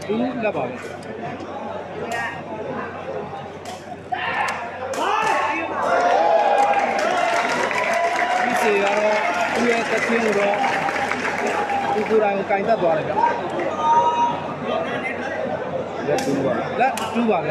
2လက်ပါပဲဒီစီကတော့သူ့ရဲ့တချင်းကိုတော့ဒီကိုယ်တိုင်ကိုကင်တက်သွားတယ်ဗျလက်2ပါလက်2ပါဗျ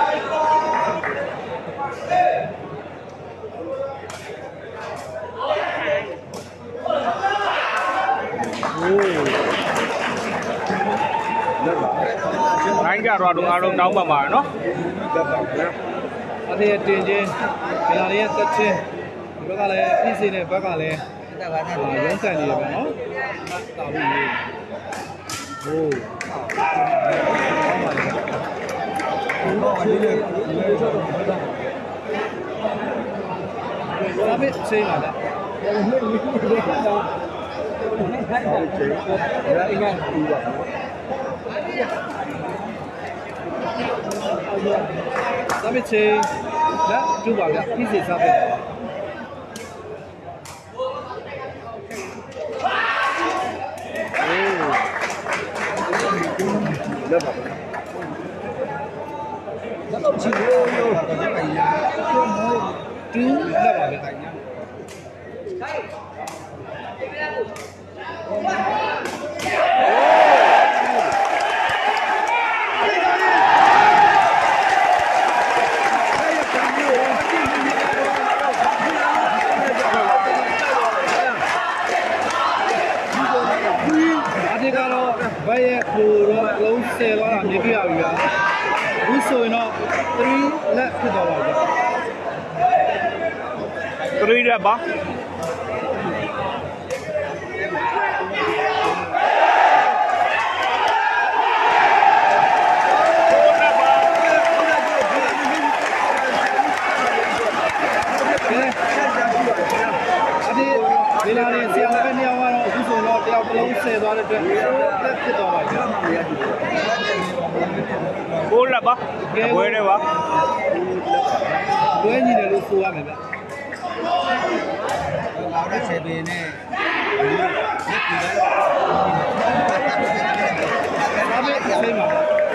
နိုင်ကြတော့တော့အားလုံးတောင်းပါမှာနော်လက်ပါဗျအသေးတင်ချင်းဒီလာလေးရဲ့တက်ချင်းဒီဘက်ကလည်းပြည်စီနဲ့ဘက်ကလည်းရုံးကန်နေရပါနော်တာဘူးလေးဟိုးဒါပဲချိန်ပါလားဒါပဲချိန်လက်တူပါဗျပြည်စီစားပဲလက်ပါတော့ချီလို့တူလက်ပါဗျဘယ်ရဲ့ကိုတော့လုံးဆယ်သွားတာမြင်ပြရပြီဗျာအခုဆိုရင်တော့3လက်ဖြစ်သွားပါပြီ 3လက်ပါဒီလာနေဆရာပဲနေရာကတော့အခုဆိုတော့တယောက်တစ်လုံးဆယ်သွားတဲ့အတွက်လက်ဖြစ်သွားပါပြီကိုလက်ပါဝဲတယ်ပါတွဲညီတယ်လို့ဆိုရမယ်ဗျလာတဲ့ဆေးပင်နဲ့လက်ပြီးတော့ဒါပဲဆေးမှာ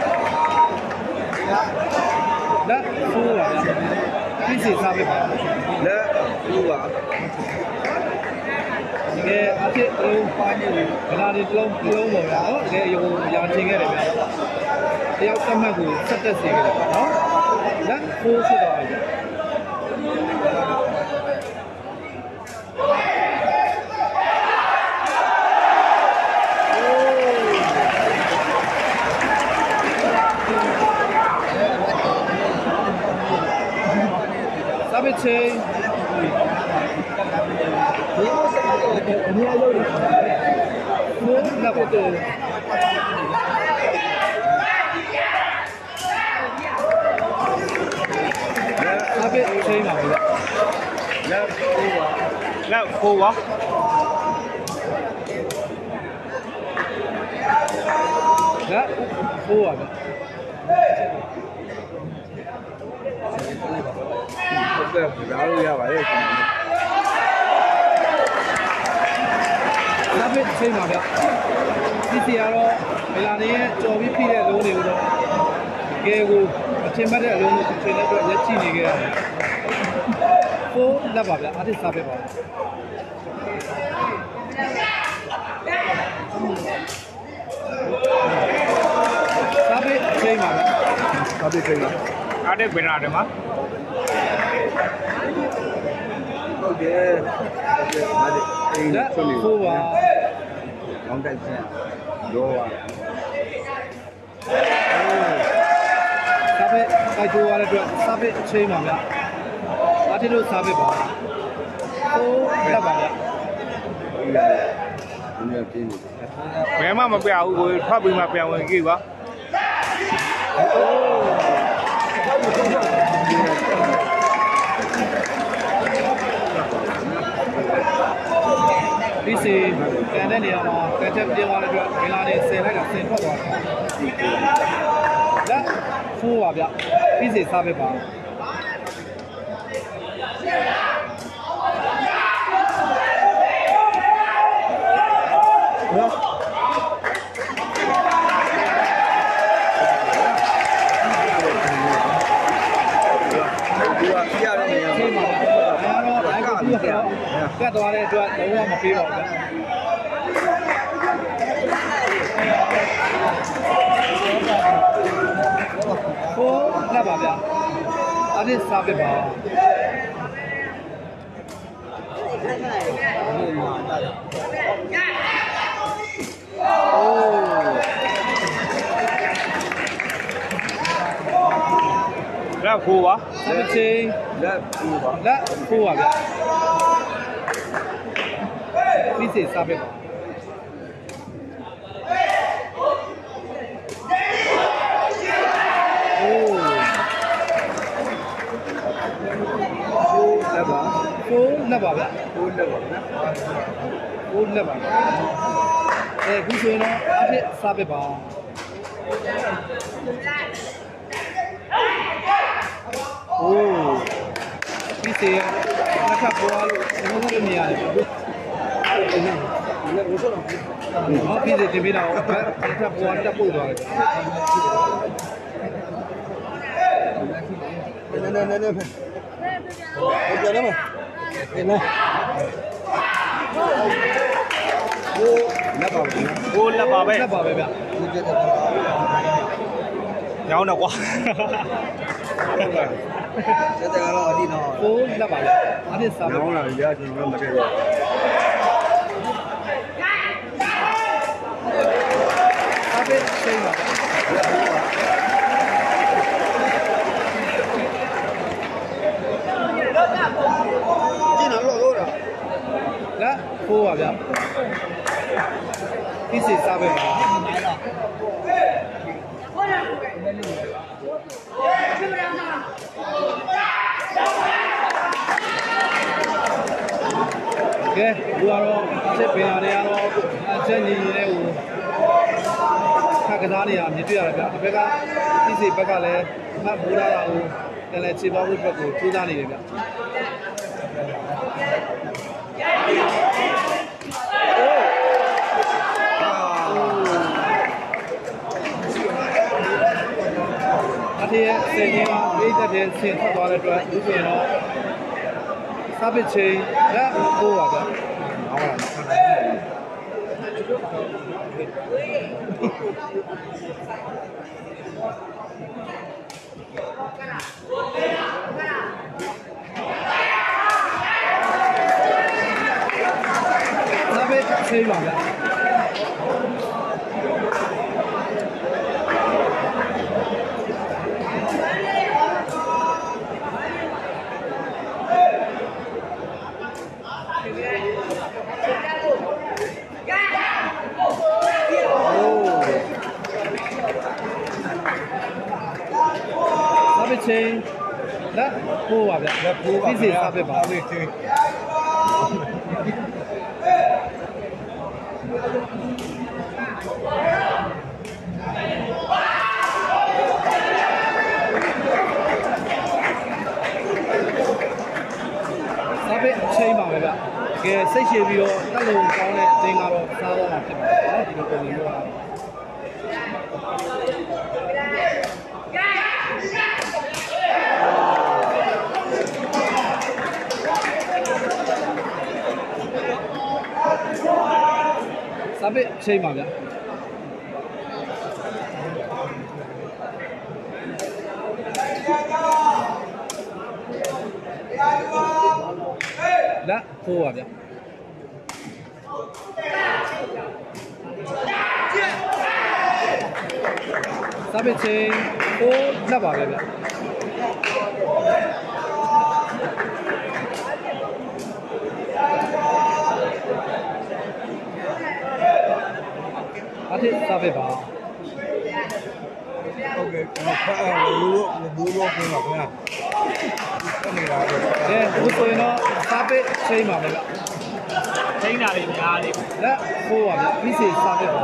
လက်ဆိုးပါဗျပြည်စီစားပဲပါလက်ဘူးပါတကယ်အဖြစ်လုံးပိုင်းနေတယ်ခဏလေးတစ်လုံးပေါ့ဗျာနော်တကယ်ရုံရာချင်ခဲ့တယ်ဗျာတယောက်တက်မှတ်ကိုဆက်တက်စေခဲ့တယ်ပေါ့နော်လက်ဖိုးဖြစ်သွားပြီစားပစ်ချင်းအများကြီးလို့ဘယ်လောက်တော့အပိချိန်ပါဗျာလက်ဖိုးပါလက်ဖိုးပါဗျာဟုတ်တယ်ကြားလို့ရပါတယ်လက်ပိချိန်ပါဗျာဒီစီကတော့ဗလာနေရဲ့ကြော်ပြီးဖိတဲ့လုံးတွေကိုတော့ကဲကိုအထင်မှတ်တဲ့အလုံးကိုချိန်တဲ့အတွက်လက်ကြည့်နေခဲ့ရတယ်ဖိုးလက်ပါဗျာအားတစ်စားပဲပါစားပဲချိန်ပါဗျာစားပဲချိန်ပါအားတဲ့ဘယ်နာတယ်မှာဟုတ်တယ်ဟုတ်တယ်အိမ်ဆွနေဖိုးပါကောင်းတိုက်ချင်းရောပါစားပဲတိုက်တိုးရတဲ့အတွက်စားပဲချိန်ပါဗျာအားတစ်လို့စားပဲပါဖိုးလက်ပါဗျာဘယ်မှမပြဘူးကိုထွက်ပြီးမှပြန်ဝင်ကြည့်ပါဒီစီကန်တဲ့နေရာမှာကန်ချက်ပြင်းသွားတဲ့အတွက်ဗလာနေ10လိုက်ကဆင်ထွက်သွားတယ်လက်ဖိုးပါဗျဒီစီစားပဲပါကတ်သွားတဲ့အတွက်လုံးဝမပေးပါဘူးကိုလက်ပါဗျာအဲ့ဒီစားပြပါလက်ခိုးပါဆက်ချင်းလက်ခိုးပါဗျာပြီးစီစားပြပါကိုလက်ပါဗျာကိုလက်ပါခုဆိုရင်တော့အဖြစ်စားပြပါဒီစီရနှစ်ခါပေါ်လို့ဘယ်လိုလုပ်နေရလဲဒီစီတင်ပြတော့တစ်ခါပေါ်တက်ပို့သွားတယ်နည်းပြန်တော့မနေနဲ့ကိုလက်ပါပဲလက်ပါပဲဗျညောင်းတော့ကွာဆက်တယ်ကတော့အတိတော့ကိုလက်ပါဗျအဲ့ဒီစားညောင်းလာရချင်တော့မတည့်တော့အဲ့ဒီစိတ်ပါလက်ခိုးပါဗျဒီစီစားပဲပါကဲဘူကတော့စစ်ပင်ရတယ်ကတော့အချက်ညီနေတဲ့ဟိုခက်ကစားနေရမြင်တွေ့ရတယ်ဗျဒီဘက်ကဒီစီဘက်ကလည်းမှတ်ဘူလာတာကိုလည်းခြေပေါင်းဖို့အတွက်ကိုစူးစမ်းနေတယ်ဗျအထေးရဲ့စေချင်းကအိတ်သက်တဲ့ဆင်ထွက်သွားတဲ့အတွက်ဒီဆိုရင်တော့စားပစ်ချင်းလက်ကိုပါဗျစားပစ်ချင်းပါဗျချင်းလက်ခိုးပါဗျလက်ခိုးပါပြီးစီစားပြပါပြီးချင်းစားပြချင်းပါပဲဗျတကယ်စိတ်ရှည်ပြီးတော့တက်လို့ကောင်းတဲ့အတင်းကတော့စားတော့မှာဖြစ်ပါတယ်နော်ဒီလိုပုံစံမျိုးကစားပစ်ချိန်ပါဗျလက်ခိုးပါဗျစားပစ်ချိန်ကိုလက်ပါပဲဗျအထက်စားပဲပါโอเคဖာဘူးတော့ပြင်ပါခင်ဗျာဆက်နေတာပဲဘုဆိုရင်တော့စားပဲချိန်ပါပဲဗျချိန်တာလေးများလေးလက်ခိုးပါဗျပြီးစီစားပဲပါ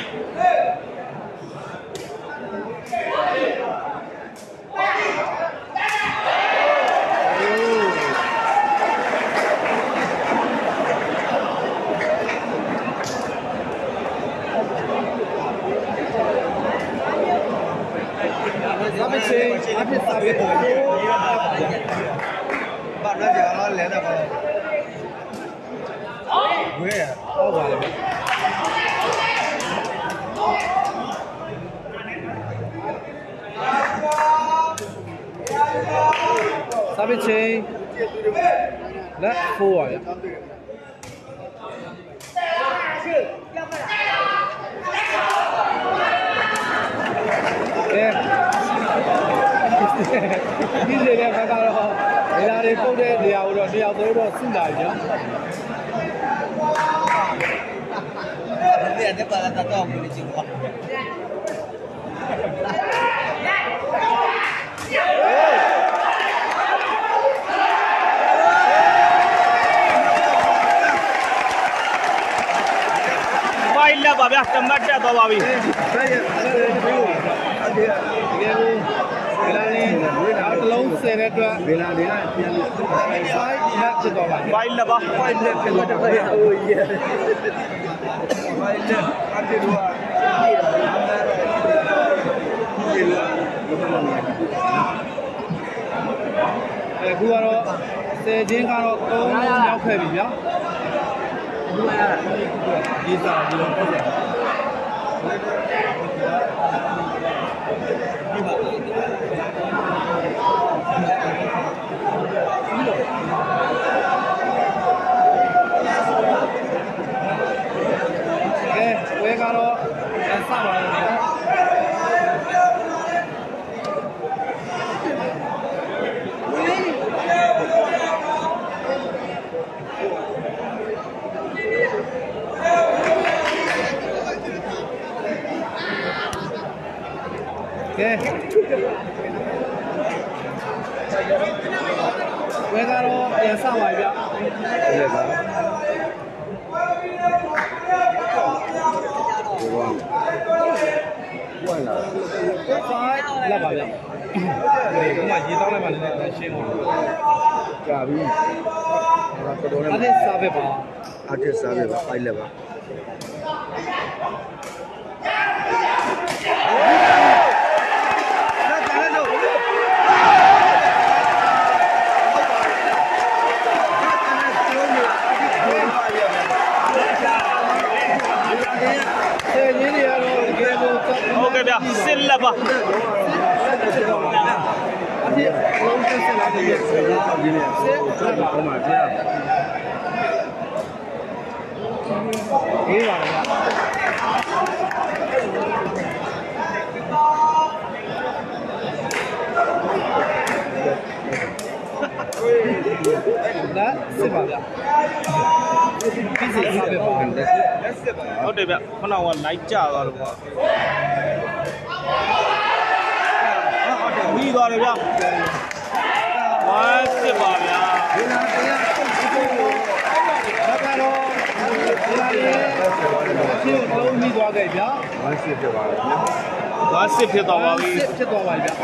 စားပစ်ချင်းအဖြစ်စားပစ်တယ်ဘာလဲကြာလာလဲတော့ခွဲရဟုတ်ပါလေဗျစာပေချင်းလက်4ပါဗျဒီလေတဲ့ဘက်ကတော့နေရာတွေပုတ်တဲ့နေရာကိုတော့တယောက်သေးတော့စုလာပြီနော်เนี่ยpara tatuar muy chico baila ba bya tamatta to ba bi တကယ်ကိုเวลาလေးနောက်တစ်လုံးဆယ်တဲ့အတွက်เวลาလေးပြန်လို့5 net ဖြစ်သွားပါပြီ baila ba 5 net ဖြစ်တော့တယ်โอ้ย5 net အတေတော့အခုကတော့10ချင်းကတော့3ရောက်ခဲ့ပြီဗျာအခုရဒီစားဒီလိုပေါ့ဗျာဒီပါဝဲကတော့စပါတော့ဝဲကတော့ပြန်စပါဗျဟုတ်ပါဝင်လာလာပါဗျဒီမှာရေတောင်းလိုက်မှလည်းရှင်းပါကြာပြီတော်တော်လေးအဲ့စားပဲပါအဲ့စားပဲပါပိုက်လက်ပါဟုတ်ကဲ့ဗျစစ်လက်ပါအပြည့်လုံးဆက်ဆက်လာတယ်စစ်လက်ပါဟိုမှာကြာရေးပါဗျာဒါစစ်ပါဗျာဒီစစ်စားပဲပေါ့ဟုတ်တယ်ဗျခုနကလိုက်ကြသွားလို့ပေါ့ဟုတ်တယ်ပြီးသွားတယ်ဗျဝမ်းစစ်ပါဗျာဒီနာတရားဘာကတော့ဒီနာရဲ့အဖြစ်လုံးပြီးသွားခဲ့ဗျာဝမ်းစစ်ဖြစ်ပါလေဝမ်းစစ်ဖြစ်သွားပါပြီစစ်ဖြစ်သွားပါဗျာ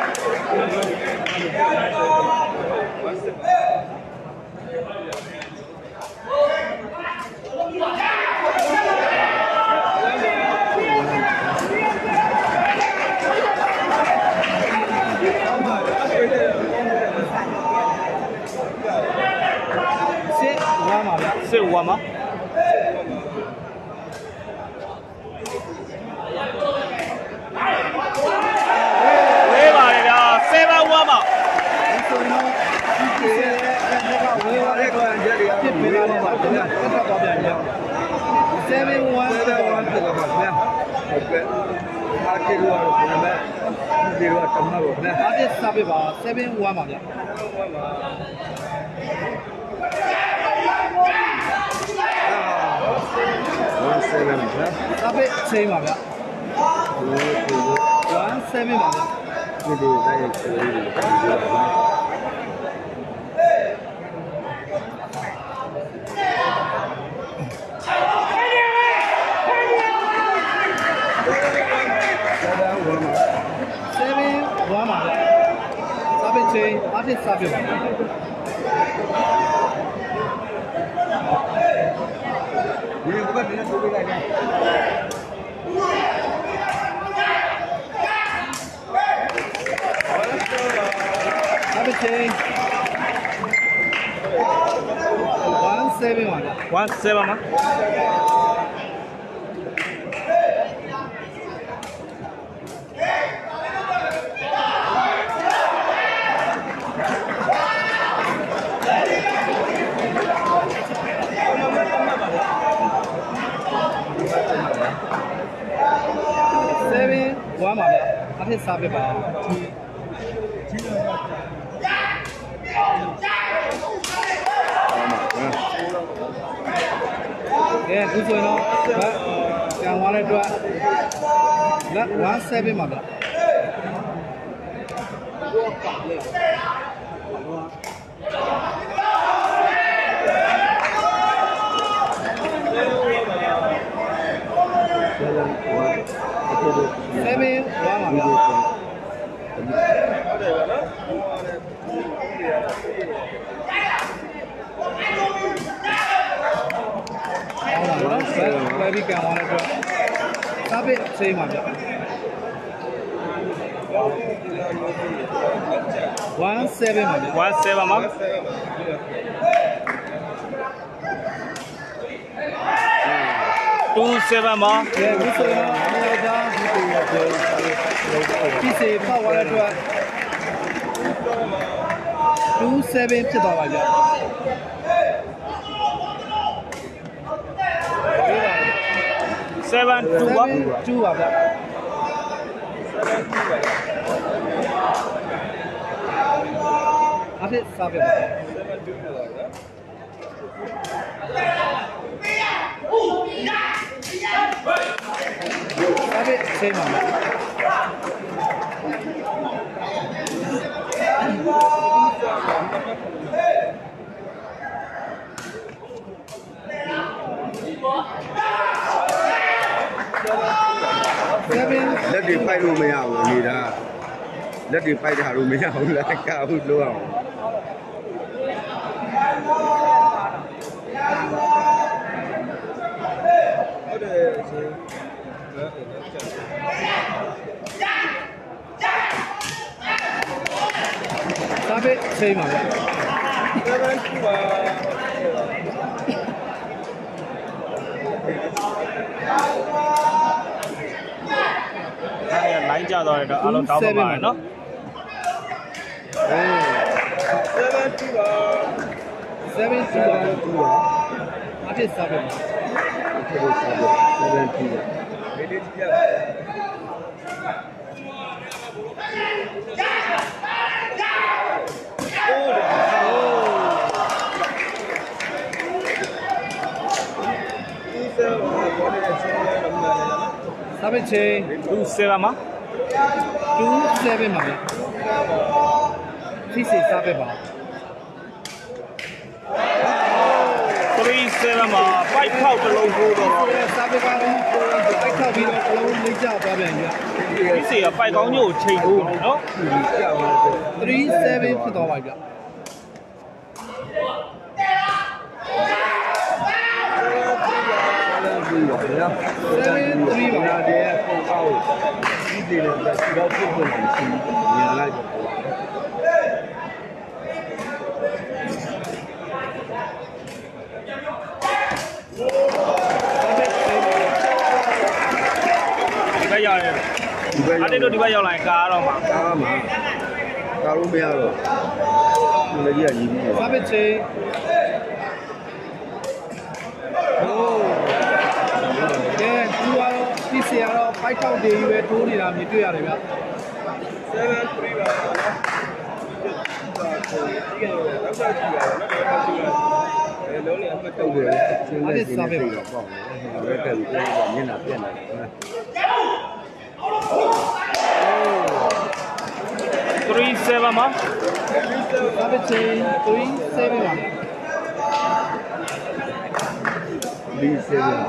စစ်ဝါမဝေးပါလေဗျာ7ဝါမဆိုတော့ဒီကဝေးပါတဲ့ကောင်ကြက်တွေဖြစ်ပေးလာတော့ပါဗျာဆက်သွားပြန်ဗျာ7-1 တော့ပါဗျာဟုတ်ကဲ့အားကျေလို့တော့ဒီမဲ့ဒီတော့တမတော့ဗျာအားတစ်စားပြပါ7-1ပါဗျာ 17ဗျာစားပြချိန်ပါဗျာ17ပါဗျာဒီလိုတိုင်းဆိုလို့ဒီလိုပါချိန်အားဖြင့်စားပြပါမယ်ဒီကဘက်နဲ့ဆိုပြလိုက်တယ်အားဖြင့်ချိန် 17ပါဗျာ 17မှာ 7 1ပါဗျာအထက်စားပြပါကဲအခုဆိုရင်တော့ဗတ်ကြောင်သွားတဲ့အတွက်လက်17ပါဗျာ7 1ပါဗျာဝယ်ပြီးကန်သွားတဲ့အတွက်စားပစ်ဆေးပါဗျာ17ပါဗျာ 17မှာ27မှာကဲအခုဆိုရင်တော့အမေသားဒီစေပေါက်သွားတဲ့အတွက်27ဖြစ်သွားပါဗျာ 7-2ပါ 2ပါဗျာအဲ့ဒါစားပြပါအဲ့ဒါဆေးမှာလက်တွေဖိုက်လို့မရဘူးနေတာလက်တွေဖိုက်တာလို့မရဘူးလက်ကဘူးလို့အောင်ဟုတ်တယ်ရှင်စားပစ်ဆေးမှာဗျာလိုင်းကြသွားတယ်တော့အားလုံးတောင်းပါမယ်နော် 7 2ပါအထက်စားပြပါ 7 2လေးလေးကြည့်ရစားပစ်ချင်း 27မှာ 27ပါဗျာစီစီစားပစ်ပါ 37မှာပိုက်ထောက်တစ်လုံးထိုးတော့စားပစ်ကတော့ပိုက်ထောက်ပြီးတော့တစ်လုံးလေးကျသွားပြန်ဗျာဒီစီကပိုက်ကောင်းညို့ချိန်ထိုးတယ်နော် 37ဖြစ်သွားပါဗျာ 3ပါတဲ့ပုံကောက်ဒီတည်းနဲ့ဒီတော့ပြုတ်ဖို့ရှိနေလိုက်ပါဒီဘက်ရတယ်အဲ့ဒီတို့ဒီဘက်ရောက်လာရင်ကားတော့မှာကားလို့မရတော့ဒီလေကြီးကညီးပြီးစားပစ်ချင်းကဲသူကတော့ဒီစီကတော့ဖိုက်ထောက်တွေကြီးပဲထိုးနေတာမြင်တွေ့ရတယ်ဗျာ 7 3ပါနော်ဒီကနေ့တော့ဆက်ကြည့်ရအောင်နော်လုံးလေးအမှတ်တုတ်တယ်ရှင်းနေစားပြတော့ပေါ့နော်ဘယ်တက်ပြီးတော့မျက်နှာပြက်နေတယ် 37မှာစားပစ်ချင်း37ပါ 37ပါ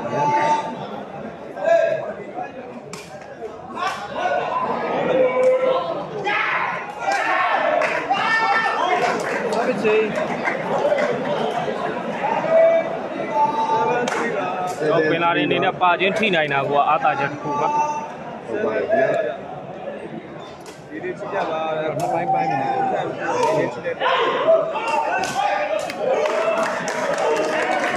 ချင်းတော့ပင်လာတဲ့အနေနဲ့ပါချင်းထိနိုင်တာကအားသာချက်တစ်ခုပါဟုတ်ပါရဲ့ဒီလေးကြည့်ကြပါနှစ်ပိုင်းပိုင်းနေတယ်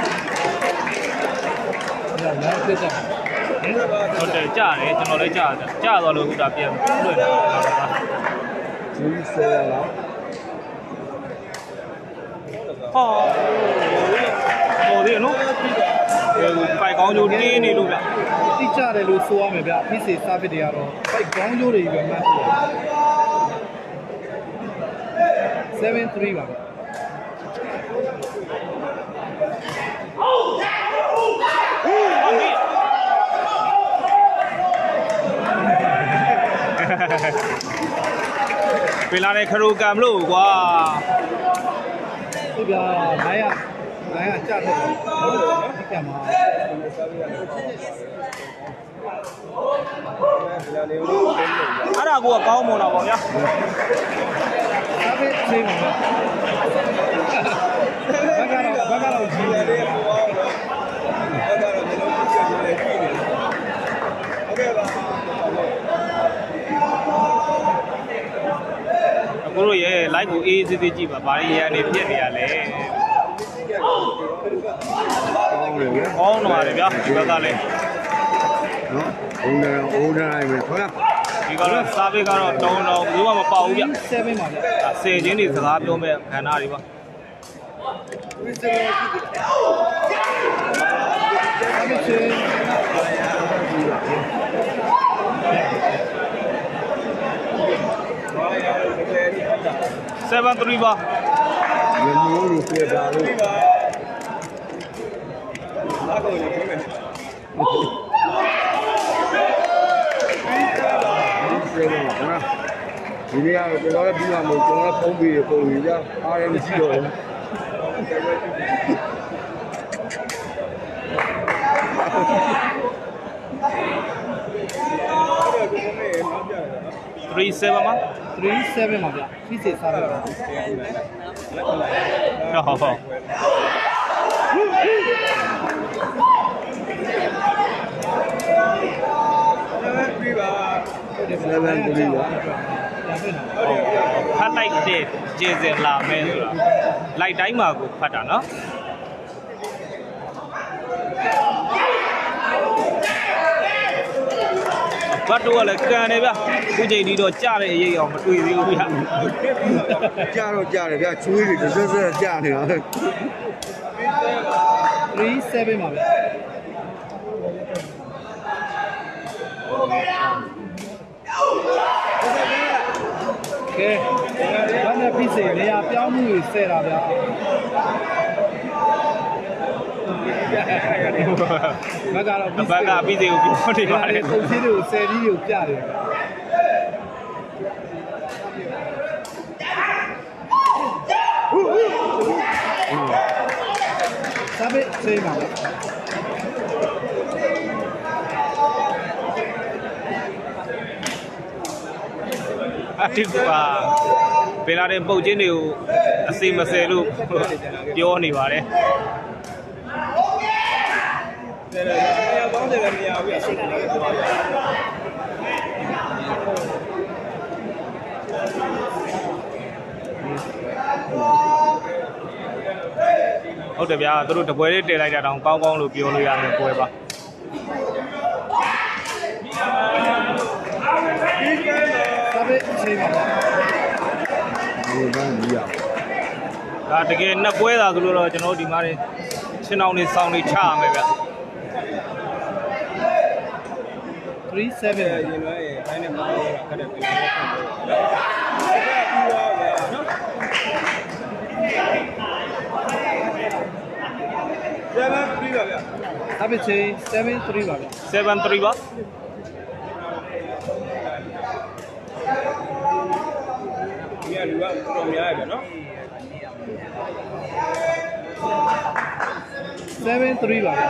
တက်ကြဟုတ်တယ်ကြားတယ်ကျွန်တော်လည်းကြားသွားလို့ခုဒါပြန်လွှင့်တာကြီးဆယ်လားဟောဟိုဒီနော်ပိုက်ကောင်းကျိုးတင်းနေလို့ဗျတိကျတယ်လို့ဆိုရမယ်ဗျဖိစေစားပစ်တွေကတော့ပိုက်ကောင်းကျိုးတွေပဲမှတ်7-3ပါဗျเวลาในคารูกามလို့ကွာဟုတ်ဗျာ900ကျတယ်နော်ဒီကမှာအဲ့ဒါကိုကောင်းမွန်တာပေါ့ဗျာဒါပဲသိမှာဘာကတော့ကြီးတယ်လေဟိုအောင်တော့ဘာကတော့မျိုးလုံးကြည့်ရတယ်ကြည့်နေတယ်ဟုတ်ကဲ့ပါအခုတို့ရဲ့ live ကိုအေးအေးဆေးဆေးကြည့်ပါဘာတွေရန်နေဖြစ်နေရလဲကောင်းတော့တယ်ဗျာဒီဘက်ကလည်းနော်ဘုံတယ်တိုင်းပဲဟုတ်လားဒီကတော့စားပေးကတော့တုံးတော့ဘူးမှမပေါဘူးဗျ 7ပါဗျာဆယ်ချင်းတွေစကားပြောမဲ့ခန္ဓာတွေပါ7-3ပါမမျိုးလို့ပြတာလို့လာတော့နေမယ်ဒီနေ့ကတော့ကျွန်တော်လည်းပြီးမှမဟုတ်ကျွန်တော်ဖုန်းပြီးပုံပြီးကြအားရမရှိတော့ဘူး 3-7ပါ 3-7ပါဗျာဖိစေစားပါဟုတ်ပြီးပါ7-3ပါဖတ်လိုက်တဲ့ကျေစင်လာမဲဆိုတာလိုက်တိုင်းမှာကိုဖတ်တာနော်ဘတ်တော့လည်းကန်နေဗျခုချိန်ဒီတော့ကြားတဲ့အရေးအောင်မတွေ့သေးဘူးဗျကြားတော့ကြားတယ်ဗျချွေးတွေဆက်ဆက်ကြားနေတာ 3-7ပါဗျာကဲဘာနဲ့ဖိစေနေရာပြောင်းမှုတွေဆဲတာဗျာဘက်ကတော့ဘက်ကပြီးသေးကိုပြောနေပါတယ်ပုံစံတွေကိုဆယ်ကြီးကိုပြတယ်စားပေးစေးပါအတိပါเวลาတဲ့ပုတ်ချင်းတွေကိုအစီမဆယ်လို့ပြောနေပါတယ်ပေါင်းတယ်လည်းမရဘူးအရှိတယ်လည်းပြောရတယ်ဟုတ်တယ်ဗျာသူတို့တပွဲလေးတည်လိုက်တာတောင်ကောင်းကောင်းလို့ပြောလို့ရတယ်ပွဲပါစားပေးစေးပါဒီဘန်းကြီးရဒါတကယ်နှစ်ပွဲသာဆိုလို့တော့ကျွန်တော်ဒီမှာနေချင်းအောင်နေစောင်းနေချရမယ်ဗျ 3-7 ရင်တော့အဲ့နဲ့မတော်တာခက်တယ်ပြောတယ်7-3ပါဗျာအပိချေ7-3ပါဗျာ 7-3ပါဒီကလူကတော်များရဗျာနော် 7-3ပါဗျာ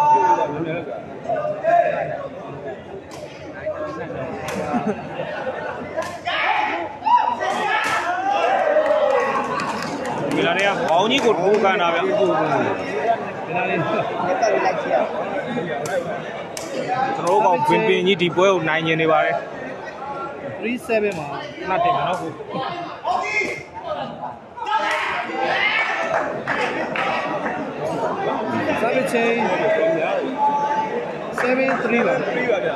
ဒီလာတွေကဘောင်းကြီးကိုထိုးကန်တာဗျဒီလာလေးတက်ပြီးလိုက်ချင်ကျွန်တော်တို့ကပင်ကြီးဒီပွဲကိုနိုင်နေနေပါတယ် 3-7မှာနှတ်တယ်နော်ဟုတ်စားပေးချေ 7-3 ပါဗျ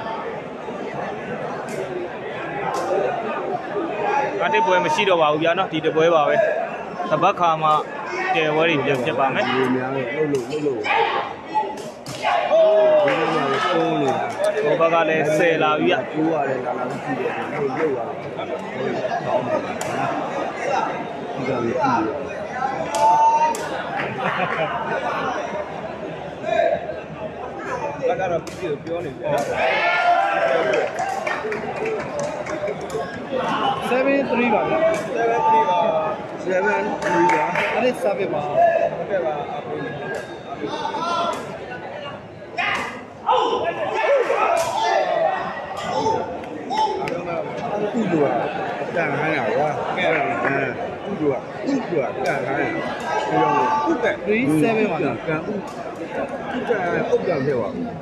အတစ်ပွဲမရှိတော့ပါဘူးဗျာနော်ဒီတစ်ပွဲပါပဲသဘက်ခါမှာတဲဝဲတွေပြန်ဖြစ်ပါမယ်ဒီများလို့လှုပ်ဒီလိုမျိုးပုံးနေတာဟိုဘက်ကလည်းဆယ်လာပြီဗျကျိုးရတယ်လာလာကြည့်တယ်ဟိုရုပ်ရတယ်ကောင်းတယ်ဒီကလေးကြည့်ရကတော့ပြည့်ပြောနေတယ် 7-3ပါဗျ 7-3ပါ7-3ပါအဲ့ဒီစားပြပါဟုတ်ကဲ့ပါဥဒ္ဒဝတန်ခိုင်းတာကွာကဲဥဒ္ဒဝတန်ခိုင်းတာအဲကြောင့်ဥဒ္ဒ 3-7ပါဗျကံဥဒ္ဒကံဖြစ်သွားပြီ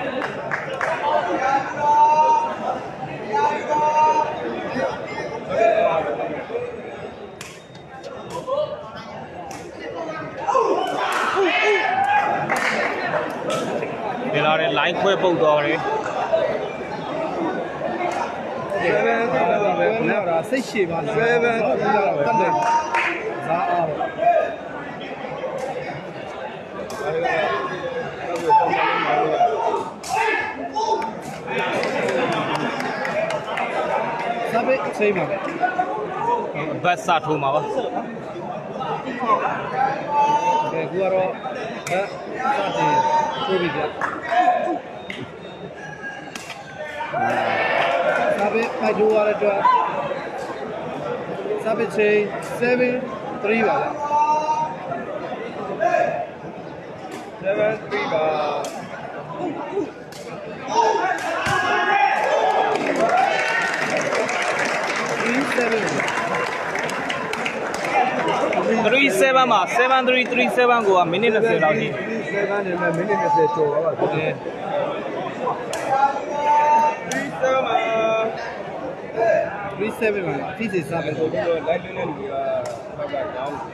ဒီလာတဲ့ line ခွဲပုတ်သွားတယ် 7-3ပါစိတ်ရှည်ပါ7-3ပါတက်တယ်ဇာအားစားပဲချိန်ပါပဲဘတ်စာထိုးမှာပါကဲကူကတော့စတင်ထိုးပြီဗျစားပဲဖိုက်ထိုးရတဲ့အတွက်စားပဲချိန်7-3ပါဗျ 7-3ပါ 3-7မှာ7-3-3-7ကိုမိနစ်20လောက်ရှိတယ် 7နဲ့မိနစ်20ကျော်ပါပါတယ် 3-7မှာ 3-7ပါဖိစီစားပဲဆိုပြီးတော့ live လွှင့်တဲ့လူကဘက်ကကြောင်း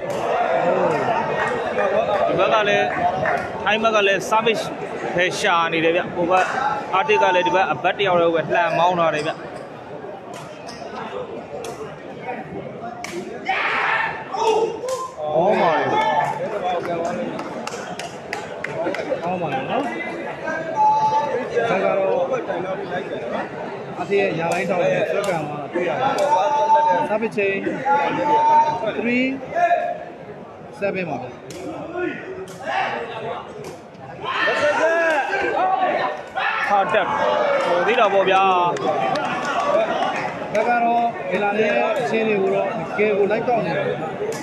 ဒီဘက်ကလည်းထိုင်းဘက်ကလည်း service ပဲရှာနေတယ်ဗျဟိုဘက်အာတစ်ကလည်းဒီဘက်အဘတ်တယောက်တော့ပဲလှန်မောင်းထားတယ်ဗျအော်ပါလေအော်ပါလေနော်ဒါကတော့အသေးညာလိုင်းတောင်းတဲ့ဆွဲကံမှာတွေ့ရတယ်။စားပချင်း3-7ပါပဲဟာတက်ဟိုသေးတော့ပေါ့ဗျာဒါကတော့ဒီလာလေးအချင်းတွေကိုတော့ကဲကိုလိုက်ကောက်နေတယ်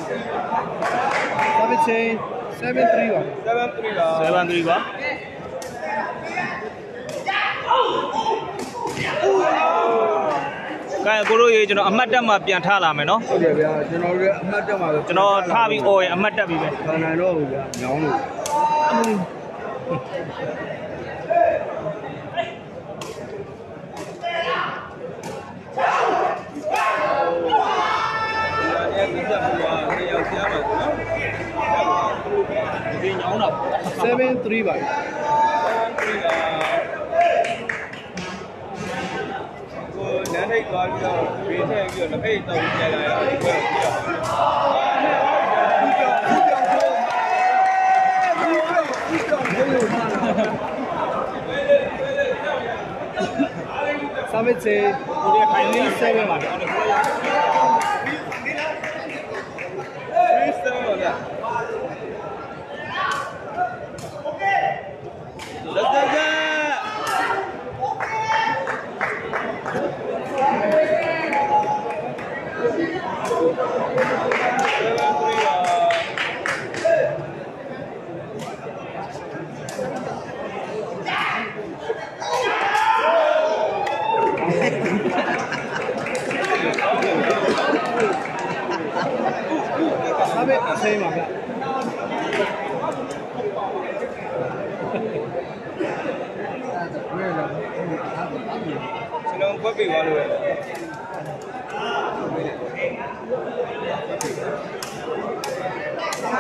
စားပချင်း7-3ပါ 7-3ပါကဲကိုတို့ရေကျွန်တော်အမှတ်တက်မှပြန်ထားလာမယ်နော်ဟုတ်တယ်ဗျာကျွန်တော်တို့အမှတ်တက်မှာပဲကျွန်တော်ထားပြီးအော်ရင်အမှတ်တက်ပြီပဲခံနိုင်တော့ဘူးဗျာညောင်းလို့ဒီညောင်းတော့ 7-3ပါလမ်းထိပ်သွားပြီးတော့ဘေးထည့်ပြီးတော့လက်ဖက်တောက်ပြီးပြန်လာရအောင်ပြောပြရအောင်စားမချေကိုရခိုင်လေး7ပါပဲအချိန်ပါဗျကျွန်တော်ဖွက်ပေးပါလို့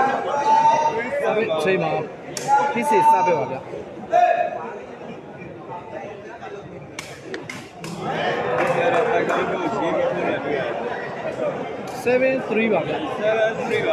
အချိန်ပါဖိစီစားပဲပါဗျ 7-3 ပါဗျာ 7-3 ပါ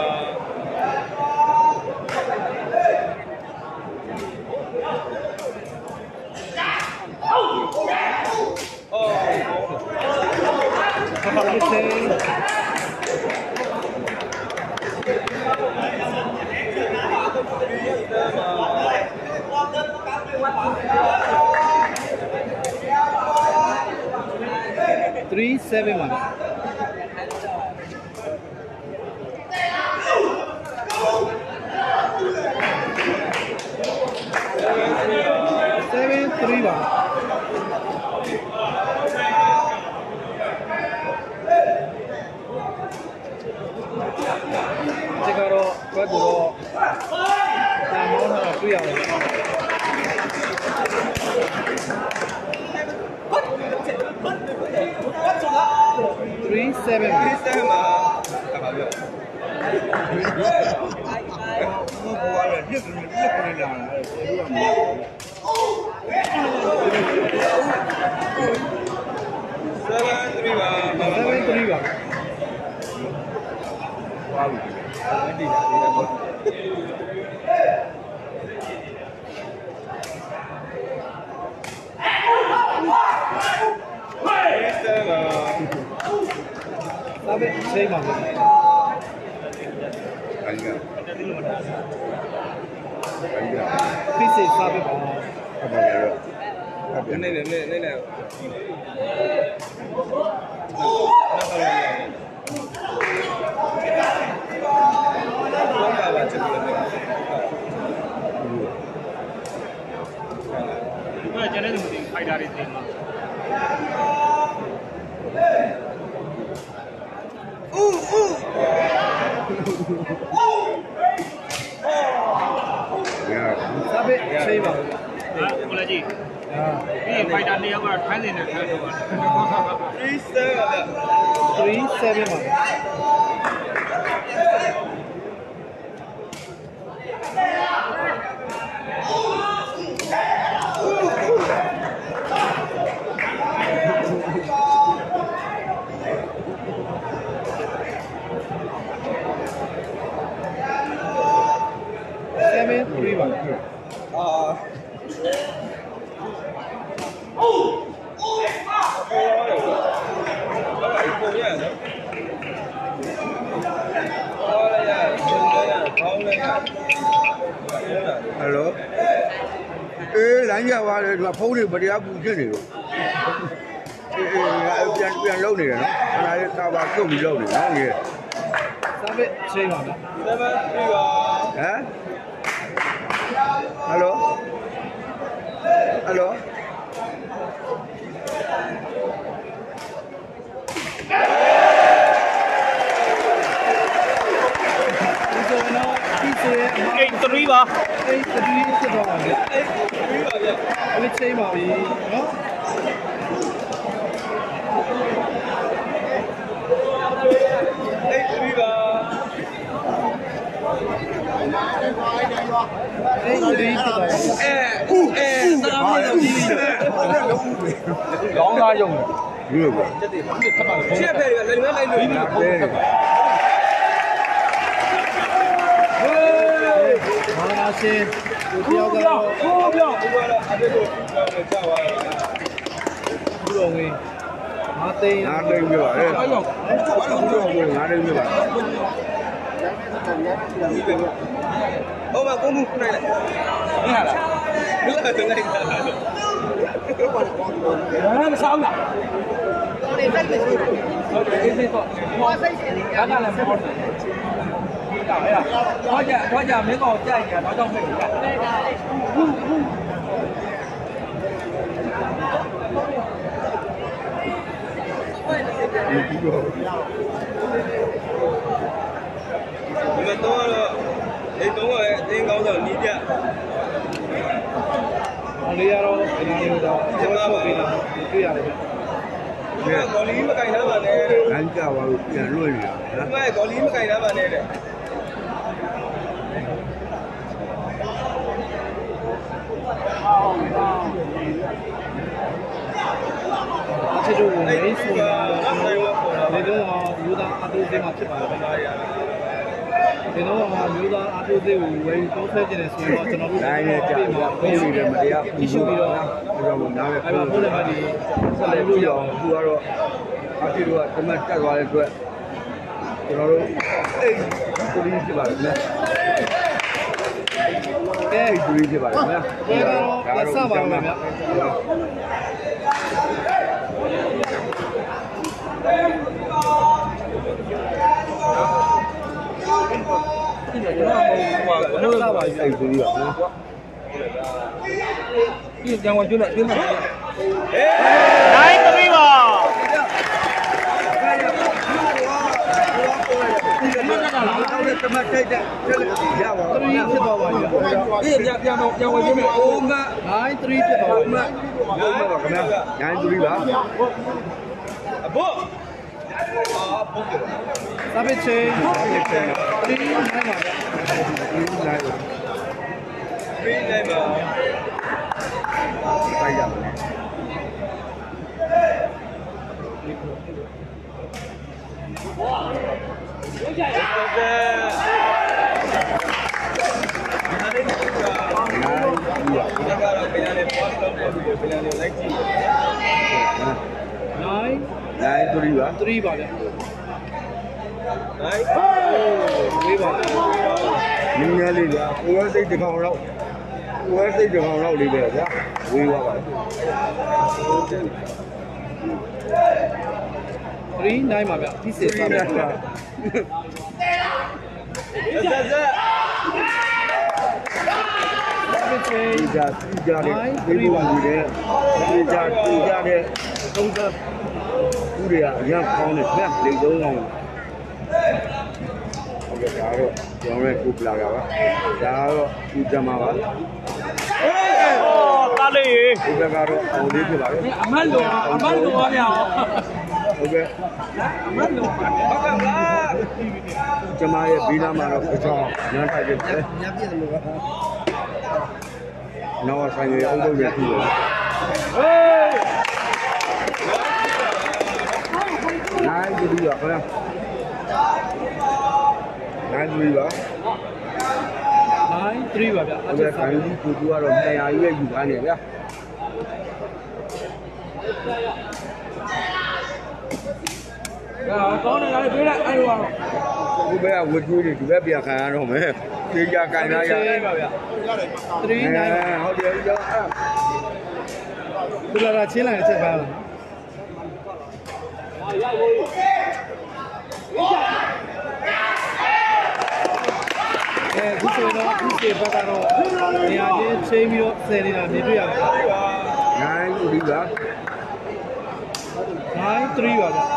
3-7 ပါ 7-3 ပါ ဒီကတော့ဘက်ကတော့တာမောင်းတာတွေ့ရတယ် 3-7 ပါဘာပြောဘောရတဲ့နှစ်ကနေလာတာဆိုတော့မဟုတ်7-3 ပါ 7-3 ပါဝါဘူးဒီလာဒီတော့ဒါပဲချိန်ပါမယ်အင်္ဂါဖိစိစားပဲပါအမေရောအဲ့နေနေနေနေဘာလာချက်လဲဘယ်ကျန်တဲ့လူတွေဖိုက်တာတွေသိမှာဒါပဲချိန်ပါကိုလည်းကြည့်အာပြီးဖိုက်တာ2ယောက်ကထိုင်းနေတယ်ထိုင်းတော့ 3-7 ပါ 7-3 ပါဟယ်လိုအေးလိုင်းကြပါလေဒီဖုန်းတွေမတရားပူဖြစ်နေလို့အေးပြန်လုံနေတယ်နော်ခဏလေးသာပါပြုတ်ပြီးလုံနေနော်ကြီးဒါပဲချိန်ပါမယ် 7-3 ပါဟမ်ဟယ်လိုဟယ်လိုဒီဆိုတော့ဖိစိရဲ့အမ 8-3 ပါ 8-3ဖြစ်သွားပါမယ် 8-3 ပါဗျာအဲ့ဒီချိန်ပါပြီနော် 8-3 ပါ 8-3ဖြစ်သွားပါမယ်သားမလို့ကြီးကောင်းသားရုံဒီလိုပဲရှက်ဖဲတွေကလည်းလိုက်လို့နေတာပဲမာနာရှင်ဒီတယောက်ကတော့ဘိုးပြောင်းဘိုးကတော့အတက်ကိုကြောက်သွားတယ်ဘုတော်ဝင်ငါသိန်းငါတိတ်ပြပါလေဘိုးတော်ကငါတိတ်ပြပါဟိုမှာကိုမှုနိုင်လိုက်ဟင်ဟာလားဘယ်လိုလဲနိုင်တာလဲမဆောင်လားဟုတ်တယ်အေးစေတော့ဟောစိတ်ရှင်ကလည်းမဟုတ်ဘူးသွားကြမင်းကောင်ကြိုက်ကြတော့ကြောင့်ဖိတ်ကြဒီမှာတော့အိမ်တော့အတင်းကောင်းတော့နီးပြလေးရတော့ဒီလိုတော့ကျွန်တော်ပေးတာတွေ့ရတယ်ဗျ။ဂေါ်လီမကင်ထားပါနဲ့လမ်းကြပါလို့ပြန်လွှတ်နေတာ။ဒါပေမဲ့ဂေါ်လီမကင်ထားပါနဲ့တဲ့။အချမေးဆိုတာဒီတော့ယူသားအတူသေးမှဖြစ်ပါတယ်ဒီတော့ယူသားအတူသေးကိုဝယ်တောင်းဆွဲခြင်းနဲ့ဆိုတော့ကျွန်တော်တို့နိုင်နေကြပါဘုန်းကြီးတွေမတရားပြီးပြီးတော့ကျွန်တော်နားပဲဘုန်းကြီးတွေဆက်လက်လို့ရအောင်သူကတော့အတီတို့ကတမတ်တက်သွားတဲ့အတွက်ကျွန်တော်တို့အဲ့ဒီကိုလေးဖြစ်ပါတယ်နော်အဲ့ဒီကိုလေးဖြစ်ပါတယ်နော်ဒါကတော့စပါမယ်ဗျာဘယ်လိုလာပါလဲအဲ့ဒီကိုလေးပါနော်ဒီကြောင်ကျွန်းနဲ့ကျွန်းနဲ့နိုင်သမီးပါတမတ်တိုက်တဲ့ရပါ 3ဖြစ်သွားပါပြီ။အေးပြန်ဝင်ကြည့်မယ်။အိုးမ 9 3ဖြစ်သွားပါပြီ။အိုးမပါခင်ဗျာ။9 3ပါ။အဘောသဘစ်ချေ3နိုင်ပါဗျာ 3နိုင်ပါတိုက်ရမယ် 3ပါဗျာ3ပါနည်းနည်းလေးကြာကိုယ်စိတ်တစ်ကောင်တော့လေးပဲဗျာဝေးသွားပါ 3နိုင်ပါဗျာဒီစစ်ပါဗျာဆက်ကြတယ်ဒီလိုမျိုးတဲ့ဒီကြတဲ့သုံးသက်ဦးတွေကအရင်ကောင်းတယ်ဗျာလေသုံးအောင်ဟုတ်ကဲ့ဒါတော့ကျွန်တော်ရဲ့ကုပလာကပါဒါတော့ဒီကြမှာပါတားလေးဒီဘက်ကတော့အောင်လေးဖြစ်ပါလေအမတ်လောပါဗျာဟုတ်ကဲ့အမတ်လောပါဟုတ်ကဲ့ပါကျမရဲ့ဘီနာမှာတော့အချောင်းနန်းထိုက်တယ်ညပြည့်တယ်လို့ပါနောက်ဆိုင်ရအောင်လုပ်ရပြီဟေးနိုင်ပြီပါခင်ဗျာနိုင်ပြီပါ 9 3ပါဗျာအဲ့ဒါခိုင်းပြီးကိုကတော့200ရွေးယူထားနေဗျာကောင်းတယ်လေပြေးလိုက်အဲ့လိုပါဒီဘက်ကဝတ်ကျွေးတွေဒီဘက်ပြန်ခံရတော့မယ်ပြေးကြကန်လာရပါဗျာ3နိုင်ဟုတ်တယ်ကြောက်အဲ့ဒီလာချင်းလိုက်ချက်ပါလားအခုဆိုတော့ဒီစေဘက်ကတော့နေရာချင်းချိန်ပြီးတော့ဆယ်နေတာမြင်တွေ့ရပါနိုင်ပြီပါ 9 3ပါဗျာ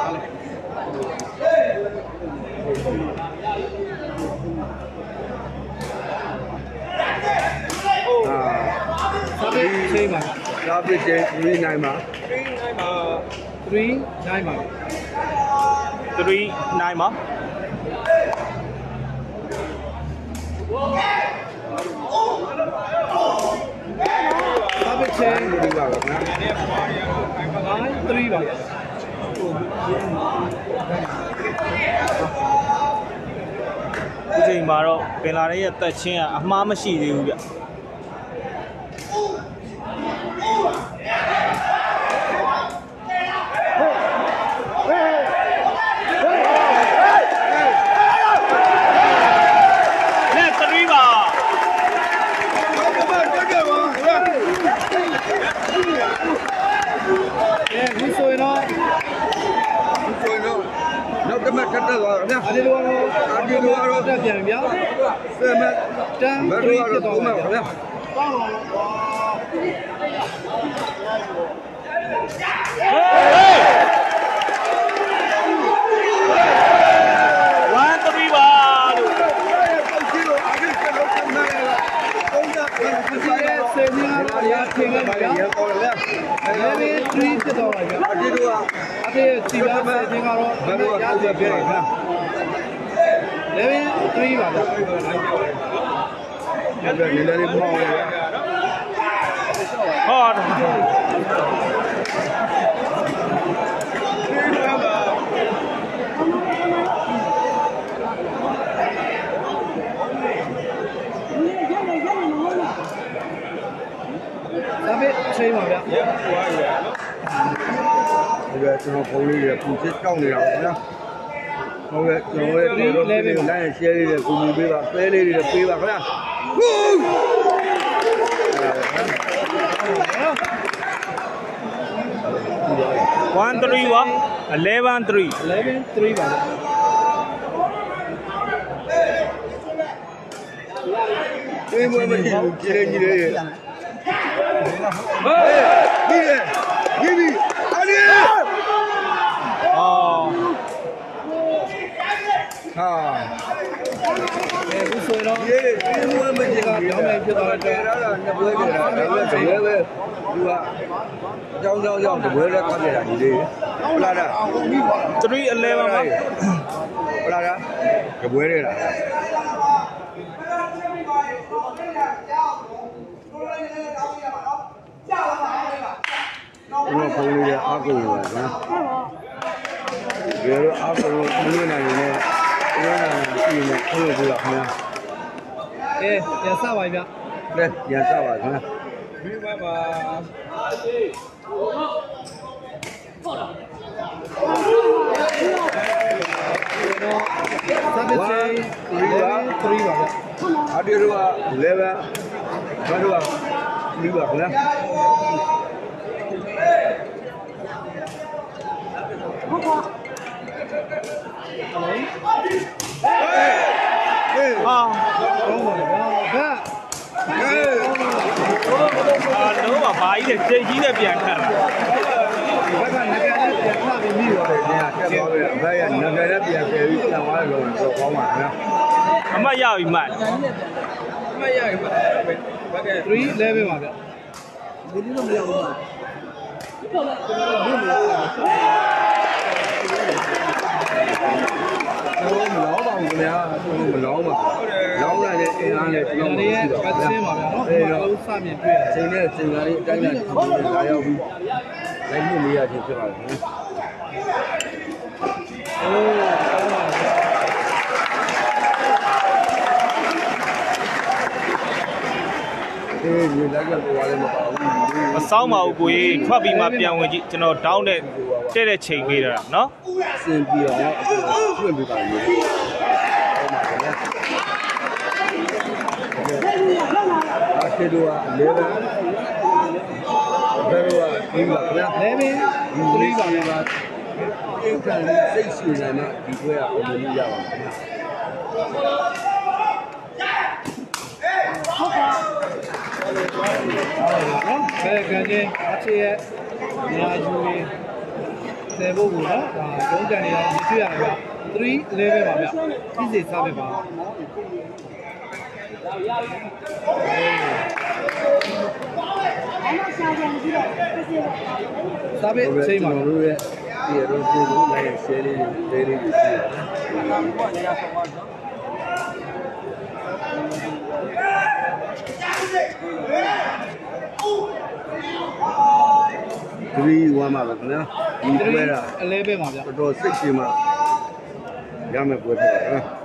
သဘစ်ချိန်ပါသဘစ်ချိန်3နိုင်ပါ 3နိုင်ပါ 3နိုင်ပါသဘစ်ချိန် 3ပါဗျာ 9 3ပါဒီချိန်မှာတော့ပင်လာရဲ့တက်ချင်းကအမှားမရှိသေးဘူးဗျဒီဆိုရင်တော့နောက်တစ်မှတ်ထပ်တက်သွားတော့ဗျာအဒီလိုကတော့တက်ပြန်ဗျာဆယ်မှတ်တန်းဘယ်လိုကတော့3မှတ်ပါဗျာချိန်လိုက်ပါဗျာ။လည်း3ဖြစ်သွားပါဗျာ။ဒီလိုအတေးစီပါမယ်အချိန်ကတော့ဘယ်လိုရပြပြရဗျာ။လည်း3ပါဗျာ။ဒါလည်းလည်းမောင်းရဗျာ။ဟောဒါပေချိန်ပါဗျာဒီကကျွန်တော်ဖုန်းလေးတွေပူချစ်တောက်နေတာပါခင်ဗျာဟုတ်ကဲ့ကျွန်တော်ရဲ့တို့လိုင်း share လေးတွေကူညီပေးပါဆွဲလေးတွေပေးပါခင်ဗျာ 1-3 ပါ 11-3 11-3ပါဗျာဒီမွေးမရှိဘူးကျေးကြီးလေးဟေးဒီဘီအလီဟာအခုဆိုတော့ဒီမွေးမရှိဘူးပြောင်းမယ်ဖြစ်သွားတယ်အဲ့ဒါနှစ်ပွဲနေတာဒါပဲတကယ်ပဲသူကအကြောင်းကြောင့်တပွဲလည်းခတ်နေတာဒီလေးဟုတ်လား 3-11ပါဟုတ်လားတပွဲနေတာကျွန်တော်ဖုန်းလေးရအားကုန်ပါဗျာဒီလိုအားကုန်လို့မင်းနိုင်နေတော့ရှိနေဖုန်းလေးကခင်ဗျာပြန်စပါဗျာလက်ရစပါခင်ဗျာဒီမှာပါစာပေချိန်3ပါဗျာအဒီရော11ဘာလို့3ပါခင်ဗျာလုံးပါဘာကြီးလဲစိတ်ကြီးနဲ့ပြန်ခတ်လာဘက်ကငကနဲ့ပြန်ခတ်ပြီးမိသွားတယ်ညကက်သွားပြီအဘက်ကငကနဲ့ပြန်ဖယ်ပြီးပြန်သွားတယ်လို့တော့ကောင်းပါခင်ဗျာအမတ်ရပြီမတ်အမတ်ရပြီဘက်က3-11ပါဗျဒီလိုမရဘူးပါမလောပါဘူးခင်ဗျာမလောပါလောင်းလာတဲ့အင်အားနဲ့ကျွန်တော်မရှိတော့ဘူးကချင်းပါဗျာနော်အဲ့တော့စမြင်တွေ့ရတယ်ချိန်နဲ့ချိန်ကားလေးအတိုင်းအတာလာရောက်ပြီးလိုက်မှုမရချင်းဖြစ်ပါတယ်ခင်ဗျာဒီလက်ကပေါ်လာမပါဘူးမစောင်းပါဘူးကိုကြီးထွက်ပြီးမှပြန်ဝင်ကြည့်ကျွန်တော်တောင်းတဲ့တဲ့ချိန်ပေးတာနော်အစင်ပြအောင်ဖွင့်ပေးပါမယ်အခေတို့က11ဘယ်လိုက3ပါခင်ဗျာ 11 3ပါဗျာအိမ်ခံစိတ်ရှိနေမှဒီပွဲကအောင်လို့ရပါမယ်ခင်ဗျာနော်ဘယ်ကနေအခြေရဲ့ညာယူရေးဆယ်ဖို့ကိုနော်ဒါရုံးကန်နေအောင်ကြည့်ရတယ်ဗျ3-11ပါဗျပြီးစီစားပဲပါစားပဲချိန်ပါတို့ရဲ့ဒီရောဒီလိုလိုက်ရှယ်လေးတွေလေးတွေရှိတယ်3-1ပါခင်ဗျာဒီပွဲတာ 11ပါဗျာတော်တော်စိတ်ရှည်မှရမယ်ပွဲဖြစ်ပါနော်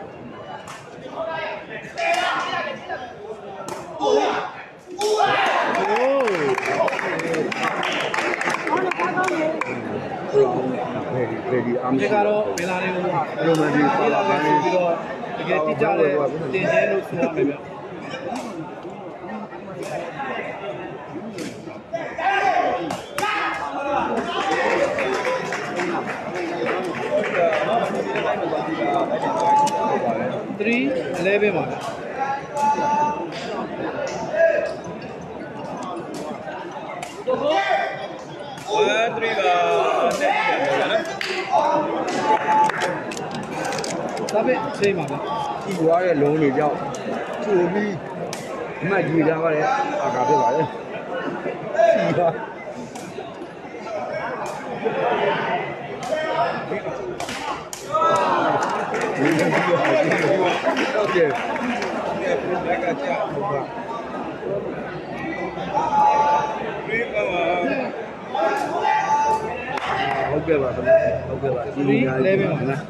ဖေဒီအမ်ဒီကတော့မလာလေးလို့ဟာရိုမန်ဒီပါလာပြီးတော့တကယ်တိကျတဲ့တင်ကျဲလို့ဆိုရမယ်ဗျ3-11ပါဗျ1-3ပါဒါပဲချိန်ပါဗျဒီွားရဲ့လုံးတွေကြောင့်ချိုပြီးအမှတ်ကြီးလာပါလေအာကာဖြစ်ပါလေဒီပါโอเคဟုတ်ကဲ့ပါခင်ဗျာဟုတ်ကဲ့ပါဒီနေ့ညာလေးပါခင်ဗျာ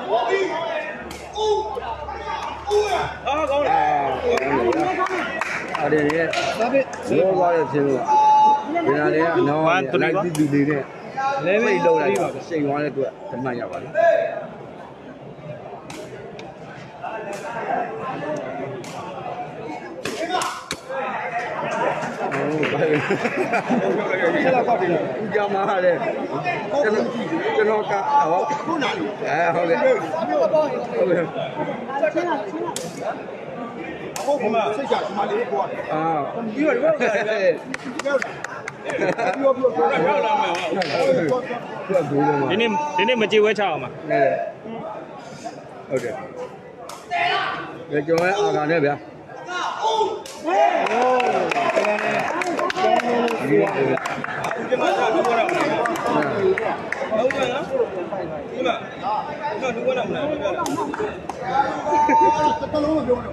အားကောင်းတယ်အဲ့ဒီရဲ့စားပစ်လောသွားတဲ့ချင်းကဒီနာလေးကအနောင်းလိုက်ပြီးသူလေးနဲ့လဲပဲလုံးလိုက်ပါစိတ်သွားတဲ့အတွက်ဓမ္မရပါလားဆက်လာပါပြီဦးကြမှားတယ်ကျွန်တော်ကဟောခုနာလို့ဟုတ်ကဲ့ဟုတ်ကဲ့အခုကစိတ်ချဒီမှာလေးပေါ်တယ်ပြီးတော့ပြောလာမယ်ဒီနေ့မကြည့်ဝဲချအောင်ပါဟုတ်တယ်ဒါကျွန်တော်အာဂါနဲ့ဗျာဒီမှာတော့ပြောရမှာဟုတ်ကဲ့နော်ဒီမှာတော့ပြောရမှာပြောတာတော်လုံးပြောတယ်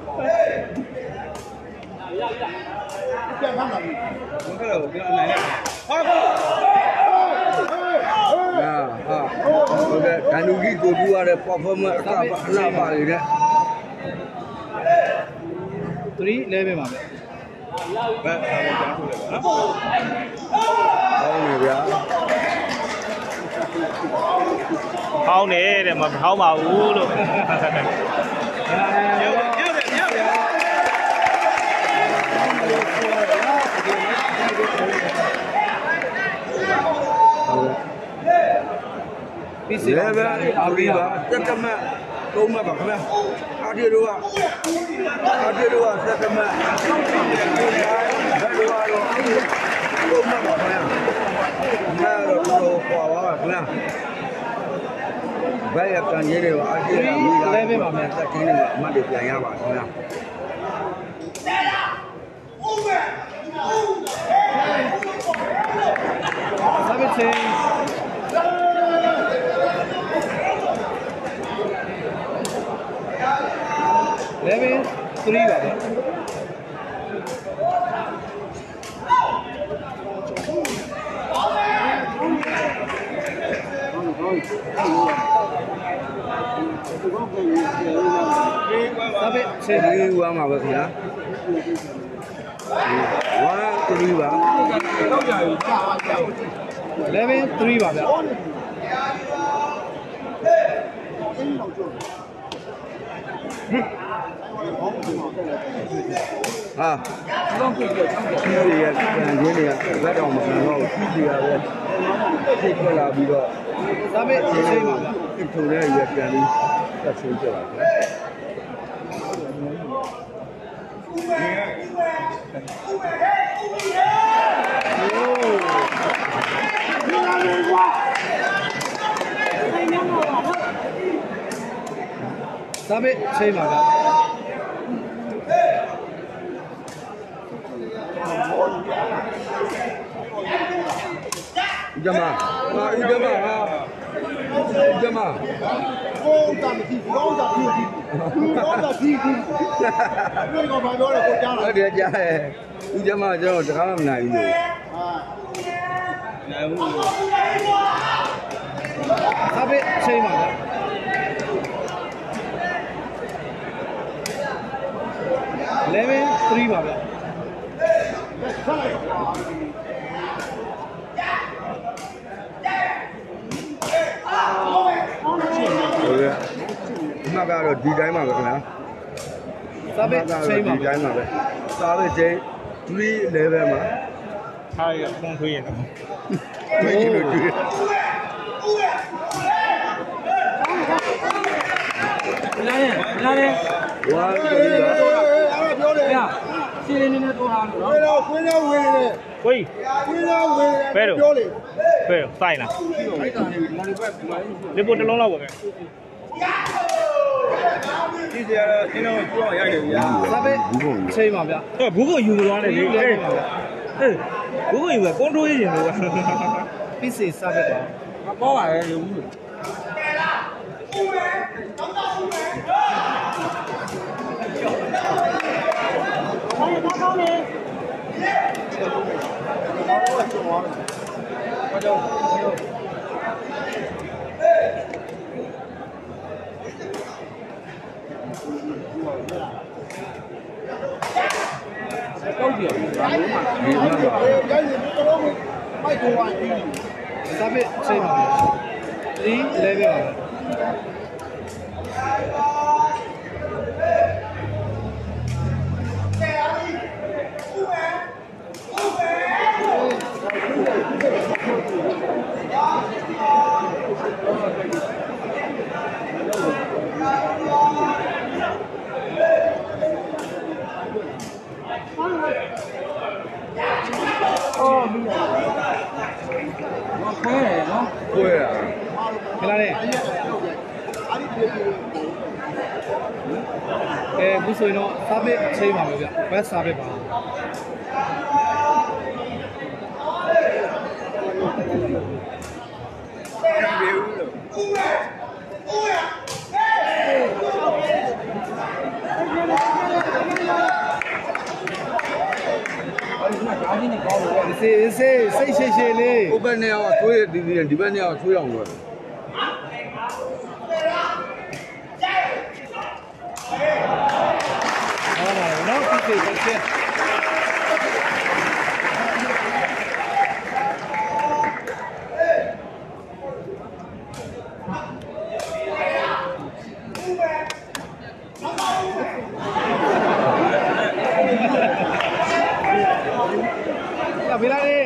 ပြန်လာပြီဘယ်လိုပြောနိုင်လဲဟာဟုတ်ကဲ့ဒန်လူကြီးကိုပြရတဲ့ performance အလားပါလေတဲ့ 3 level ပါပဲဘယ်ကြားထုတ်လဲနော်ဟုတ်နေဗျာဟောင်းနေတယ်မဟောင်းပါဘူးလို့ပြီးစီလည်းပဲအပြီးပါတက်တမတ်သုံးမှတ်ပါခင်ဗျာအာဒီတို့ကတက်တမတ်ဘယ်လိုအားတော့သုံးမှတ်ပါခင်ဗျာနာတော့ပေါ်ပါခင်ဗျာဘယ်ရကန်ကြီးတွေကအာဒီကမိလာလည်းပါမယ်တက်ချင်းတွေအမှတ်တွေပြန်ရပါခင်ဗျာစားပစ်ချင်းlevel 3ပါဗျစားပစ်ချင်းဒီဝမ်းပါပဲခင်ဗျာဝမ်း3ပါတော့ကြာပြီlevel 3ပါဗျဟာတော့ပြည့်ပြည့်ဒီရပြန်ရင်းတွေကဘက်တော်မကန်တော့ပြီးပြရပဲဖြစ်ထွက်လာပြီးတော့စားပစ်ချင်းပါဗျဒီထုံတဲ့ရပြန်ပြီးသက်ဆင်းကြပါဗျာစားပစ်ချင်းပါဗျကြမဟာဦးကြမဟာဦးကြမကိုတာမကြည့်ကောင်းတာကြည့်ကောင်းတာကြည့်ဒီကောင်ဘာပြောလဲကိုကြားလားဟုတ်တယ်ကြားတယ်ဦးကြမကျွန်တော်တခါမှမနိုင်ဘူးလို့နိုင်ဘူးစားပစ်ချင်းပါဗျlevel 3ပါဗျဟုတ်ကဲ့အမှတ်ကတော့ဒီတိုင်းပါပဲခင်ဗျာစားပစ်ချင်းပါဒီတိုင်းပါပဲစားပစ်ချင်း3 level မှာထားရဖုန်းထွေးရင်တော့တွေ့ရင်လို့တွေ့လာတယ်ဝါးတူပြောတာတယ်ဗျာရှင်းနေနေတော့ဟာနော်ခွင်းတော့ဝင်နေတယ်ဝေးခွင်းတော့ဝင်နေတယ်ပြောလေဘယ်ဆိုင်လားလေပို့တလုံးလောက်ပါပဲဒီစရာရှင်းတော့ပြောင်းရိုက်တယ်ဗျာစားပစ်ချင်းပါဗျာဘူးကိုယူမသွားနဲ့လေဘူးကိုယူကကွန်ထရိုးရေးရင်လို့ပစ္စည်းစားပစ်ပါပေါ်ပါရဲ့ယူဘူးကောင်းတယ်ကောက်ကြည့်အောင်ဒီမှာပါစာပေချိန်ပါ3 11ပါကိုရခလာနဲ့အခုဆိုရင်တော့စာပေချိန်ပါမယ်ဗျဘတ်စာပေပါစိတ်ရှည်လေးဟိုဘက်နေအောင်ဆွေးဒီဘက်နေအောင်ဆွေးအောင်လို့ဟုတ်ပါဘူးနော်ဒီစိတ်ချက်ဘယ်လာလဲ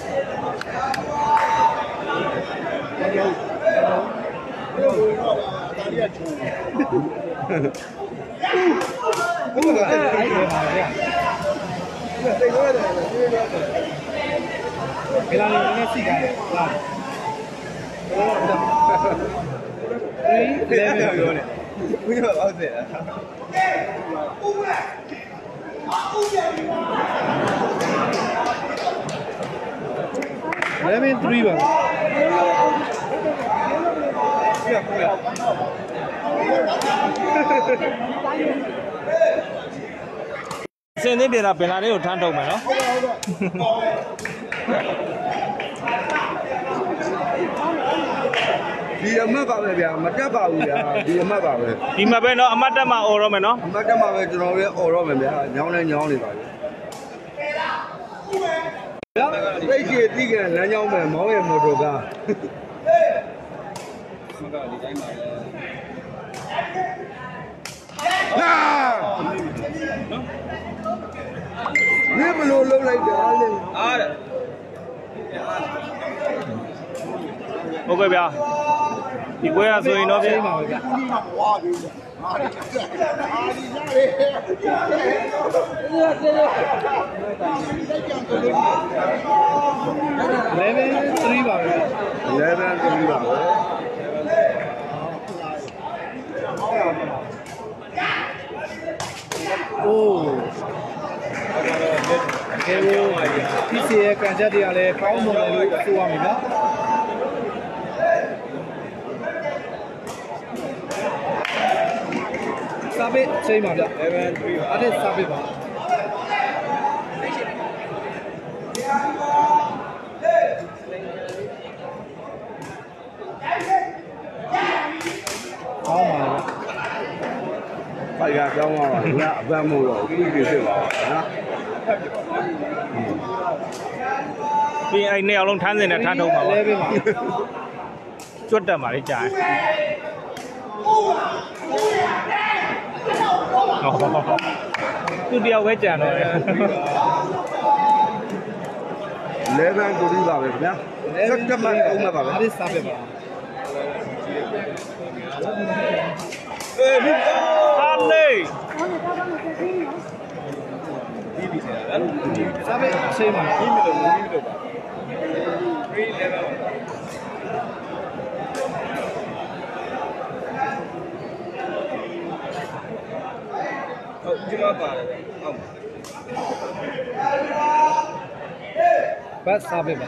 ဟုတ်ကဲ့အဲ့ဒီပါဗျာတိတ်လို့ရတယ်ဘယ်လာလဲနည်းစီကလားအေးလည်းပြောတယ်ဘယ်တော့အောက်တယ်11-3 ပါစင်းနေပြန်လာပင်လာလေးကိုထမ်းထုတ်မယ်နော်ဒီအမတ်ပါပဲဗျာမတက်ပါဘူးဗျာဒီအမတ်ပါပဲဒီမှာပဲနော်အမတ်တက်မှာអော်တော့မယ်နော်အမတ်တက်မှာပဲကျွန်တော်ရဲ့អော်တော့မယ်ဗျာညောင်းနေညောင်းနေပါလေသိကြသိကြလမ်းကြောင်းပဲမောင်းရဲ့မော်တော်ကားဒီတိုင်းပါလေဟာနေဘလို့လုံးလိုက်တာလေအားတဲ့ဟုတ်ကဲ့ဗျာဒီပွဲရဆိုရင်တော့ပြင်ပါဗျာ11-3 ပါပဲ 11-3ပါပဲโอ้ကဲလို့ဒီစီရဲ့ကန်ချက်တွေကလည်းကောင်းမွန်တယ်လို့ဆိုရမယ်ဗျာစာပေချိန်ပါဗျာ11-3ပါအဲ့ဒါစာပေပါကောင်းပါလားဖိုင်ရကြောင်းပါပါငါအပန်းမို့တော့ပြီးပြီဖြစ်ပါပါနော်ပြင်အဲ့နှစ်ယောက်လုံးထမ်းစင်နဲ့ထမ်းထုတ်ပါပါ 11ပါကျွတ်တက်ပါလေကြာသူတယောက်ပဲကြံတော့တယ် 11ကိုပြီးပါပဲခင်ဗျာစက်တက်မှအောင်မှာပါပဲအဲ့ဒါစာပေပါဟာလေစာပေချိန်ပါဒီမီလို့ပါဟုတ်ဒီမှာပါတယ်ဟုတ်ဘတ်စာပေပါ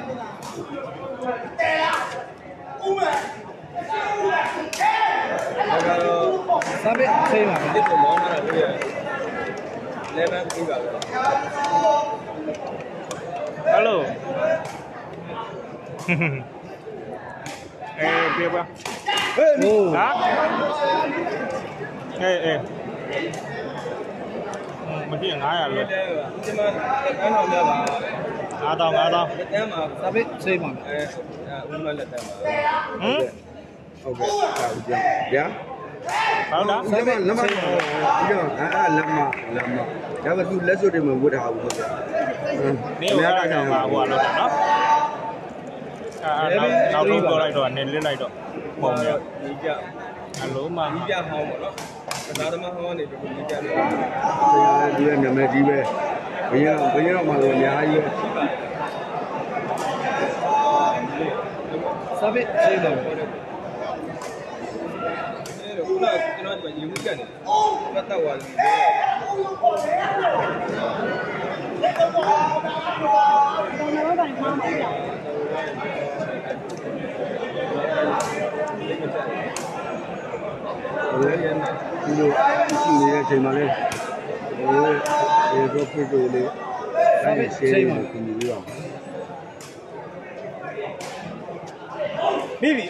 စာပေချိန်ပါဒီကိုမောင်းလာလို့ရတယ်11ပြီးပါပဲဟယ်လိုပြေပါဟေးโอ้ဟာအေးမဖြစ်900လို့ဒီမှာအဲ့တော့လည်းပါ 5000 လက်တန်းမှာစာပေစိတ်ပါမယ်ဦးမလက်တန်းမှာဟမ်ဟုတ်ကဲ့ဟာဦးပြန်ဗျာဟုတ်လားလက်မဒီကလက်မဒါပေမဲ့သူလက်စွပ်တွေမဝတ်ထားဘူးဟုတ်ကဲ့နေရတာကြောင့်ပါဟိုလောက်တော့နော်နောက်ဆုံးပြောလိုက်တော့နေလစ်လိုက်တော့ပုံရဒီကြအလုံးမဒီကြဟောင်းပေါ့နော်ကစားသမားဟောင်းနေပြီဒီကြတယ်ဒီကနာမည်ကြီးပဲဘယ်တော့မှတော့အများကြီးပဲစာပေစိတ်ပါမယ်ခုနကျွန်တော်ဒီရေမှုကတ်နေပတ်သက်သွားပြီဒီလိုရှိနေတဲ့အချိန်မှာလေဒီတော့ပြည့်စုံလေဒါနဲ့ရှင်းနေပြီပြီးတော့ပြီးပြီ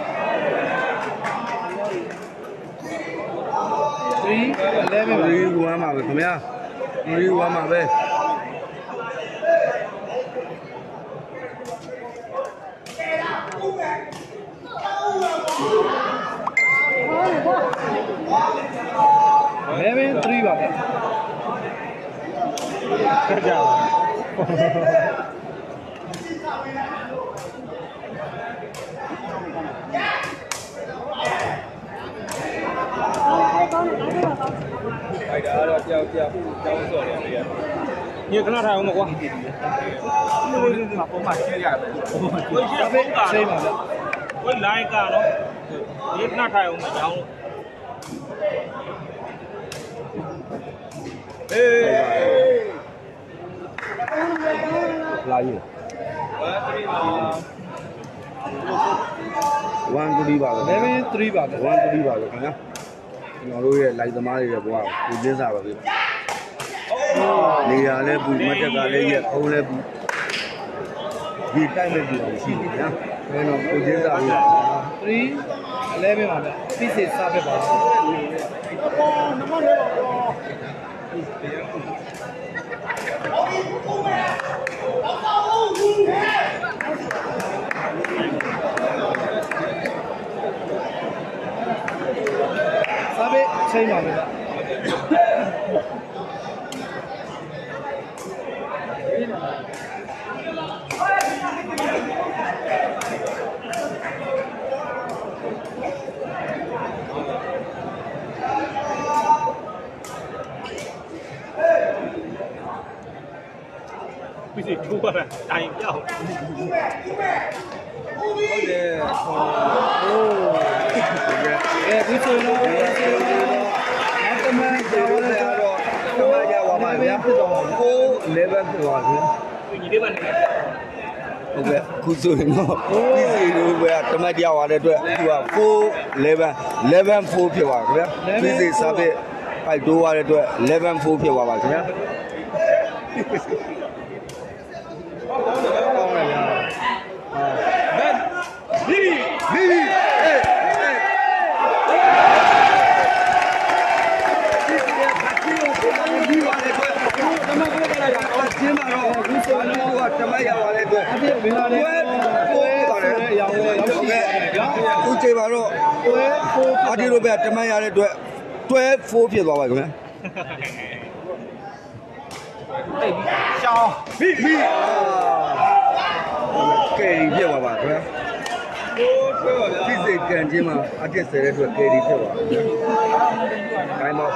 3 11ပါဒီဝမ်းပါပဲခင်ဗျာဒီဝမ်းပါပဲ 3ပါမယ်ကြပါအဲ့ဒါတော့ကြောက်ဆော့တယ်လေညခဏထိုင်အောင်မကွာပုံမှန်ရှင်းရတယ်စာပေစိတ်ပါမယ်ဝိလိုင်းကတော့ညခဏထိုင်အောင်မကြောင်းအေးလာယူ1 3ပါပဲ 3ပါမယ် 1 3ပါပဲခင်ဗျာကျွန်တော်တို့ရဲ့လိုက်သမားတွေရဲ့ဘဝကိုပူကျင်းစားပါပြီနေရာလဲပူမတ်တက်ကလည်းရက်ခုံးလဲပူဒီတိုက်မဲ့ပူအောင်ရှိနေညာဘယ်တော့ပူကျင်းစားပြီ 3 11ပါမယ်ပြည့်စည်စာပေပါစာပေချိန်ပါမယ်ပြီးစီထိုးရတာတိုင်ပြောက်ဟုတ်တယ်ဟိုဒီဆိုတော့နောက်တမန်ကျော်ရတော့တမရပါပါဗျာကို11ဖြစ်သွားပြီညီလေးပါနေဟုတ်ကဲ့ခုဆိုရင်တော့ပြီးစီလိုပဲတမတ်ရသွားတဲ့အတွက်သူက4 4ဖြစ်သွားခင်ဗျာပြီးစီစာပေပိုက်တိုးသွားတဲ့အတွက်11 4ဖြစ်သွားပါခင်ဗျာတမရပါလေအတွက်အပြည့်မင်းသားလေးကိုပါတယ်အရောင်လေးရောက်ရှိတယ်ဗျာခုချိန်မှာတော့အာဒီလိုပဲတမရတဲ့အတွက်12 4ဖြစ်သွားပါခင်ဗျာအေးရှောင်းကဲပြည့်ပါပါခင်ဗျာဒီစိတ်ကန်ချင်းမှာအတက်ဆယ်တဲ့အတွက်ကယ်ရီဖြစ်ပါခိုင်းတော့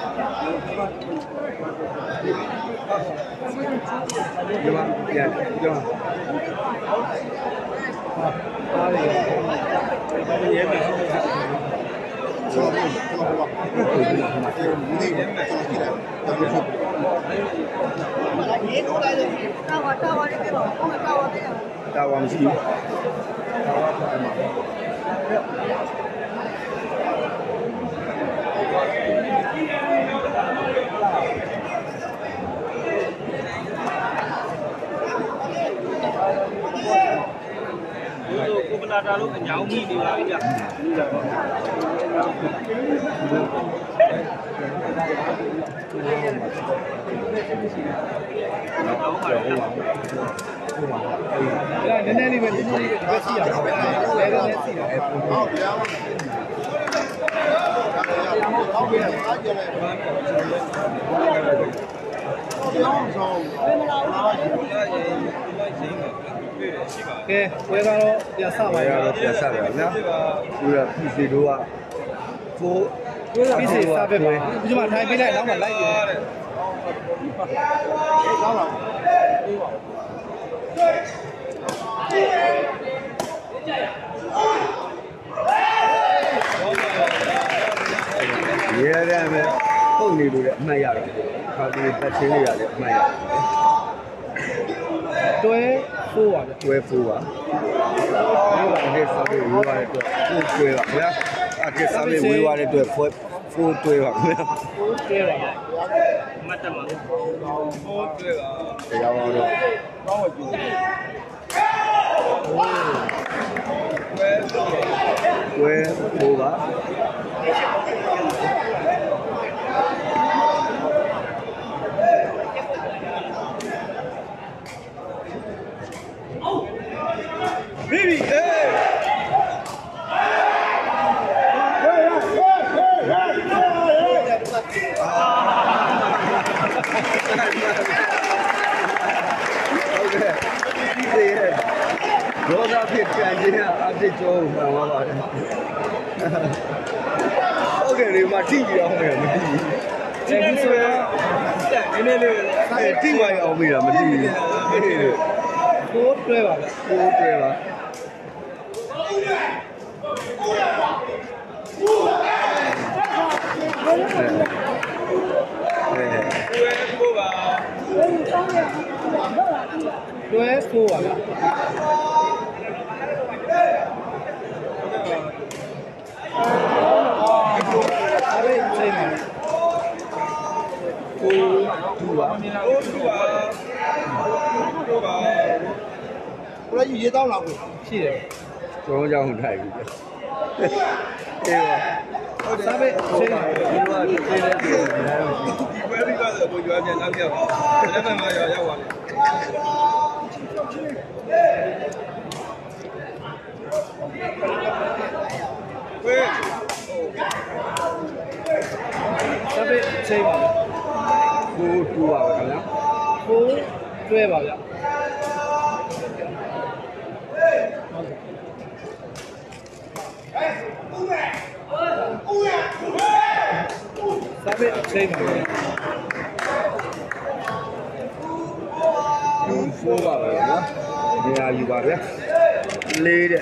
ဒီမှာပြန်ကြောင်းအားရရဲမယ်တာဝါမရှိဘူးကိုမလာတာလို့အညောင်းမိနေပါပြီဗျာနည်းနည်းလေးပဲဒီဘက်စီရအောင်လဲလဲနဲ့စီရဟုတ်ဗျာဟုတ်ကဲ့အားကြလိုက်ပါကျောင်းဆောင်ကဲဝဲကတော့ပြန်ဆပါရတော့ပြန်ဆပါရနော်ပြီးတော့ပြည်စီတို့ကပြည်စီစားပဲပဲဒီမှာထိုင်ပေးလိုက်နောက်မှလိုက်ပြန်ကောင်းပါရဲရဲမဲ့ပုံနေလို့လည်းအမှတ်ရတော့ခါဒီပတ်ချင်းလေးရတယ်အမှတ်ရတွဲဖိုးပါဗျတွဲဖိုးပါဒီပါတဲ့စားပြီးဝေးရတဲ့အတွက်ဖိုးတွဲပါဗျာအဲ့ဒီစားပြီးဝေးရတဲ့အတွက်ဖိုးတွဲပါဗျာဖိုးတွဲပါမှတ်တယ်ပါဖိုးတွဲပါတရားပါတော့ကောင်းကြည့်တွဲဖိုးပါBaby, hey! Rosa fit change update ကြောမှာပါပါတယ်။ဟုတ်တယ်ဒီမှာထိရအောင်မယ်မသိဘူး။ဒီဆိုရင်နည်းနည်းလေးထိဝိုင်းအောင်ပြီလားမသိဘူး။ကိုတွဲပါလား။ကိုတွဲပါ။တွဲဖိုးပါလားအဲ့ဒီချိန်မှာကိုတူပါဘယ်ကြီးရေတောင်းလာကိုရှိတယ်ကျွန်တော်ကြောင့်ထိုင်ပြီအေးပါစားပဲချိန်မှာဒီလိုကချိန်တဲ့ဒီဘယ်လိုလဲကိုကြွားပြန်နောက်ပြောက်လက်မှန်မှာရောက်သွားတယ်စားပဲချိန်ပါကိုတူပါပဲခင်ဗျာကိုတွဲပါဗျာစားပဲချိန်ပါဖိုးပါပဲနော်နေရာယူပါဗျာလေးတဲ့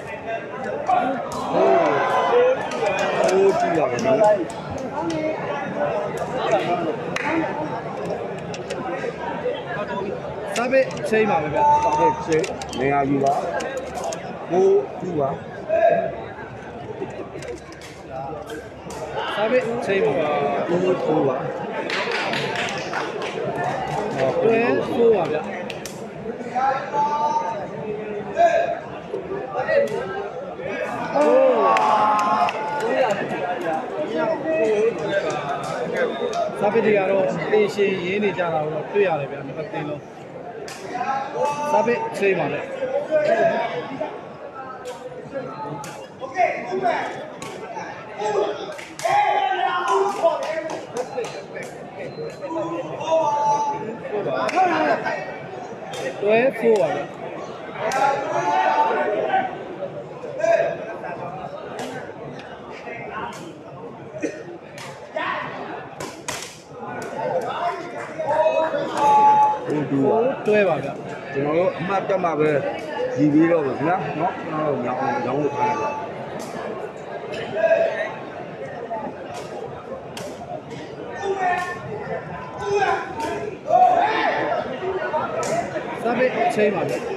ဟိုးကြည့်ပါမယ်နော်စားပဲချိန်ပါပဲဗျာစားပဲချိန်နေရာယူပါဟိုးကြည့်ပါစားပဲချိန်ပါဟိုးကြည့်ပါတွဲဖိုးပါဗျာစားပဲတွေကတော့တေးရှင်ရင်းနေကြတာတော့တွေ့ရတယ်ဗျာနှစ်သိန်းလုံးစားပဲချိန်ပါလေတွဲဖိုးပါဗျာတွဲပါဗျာကျွန်တော်တို့အမှတ်တက်မှာပဲရည်ပြီးတော့ဗျာเนาะကျွန်တော်တို့ညောင်းလို့ထားရတယ်စားပဲချိန်ပါဗျာ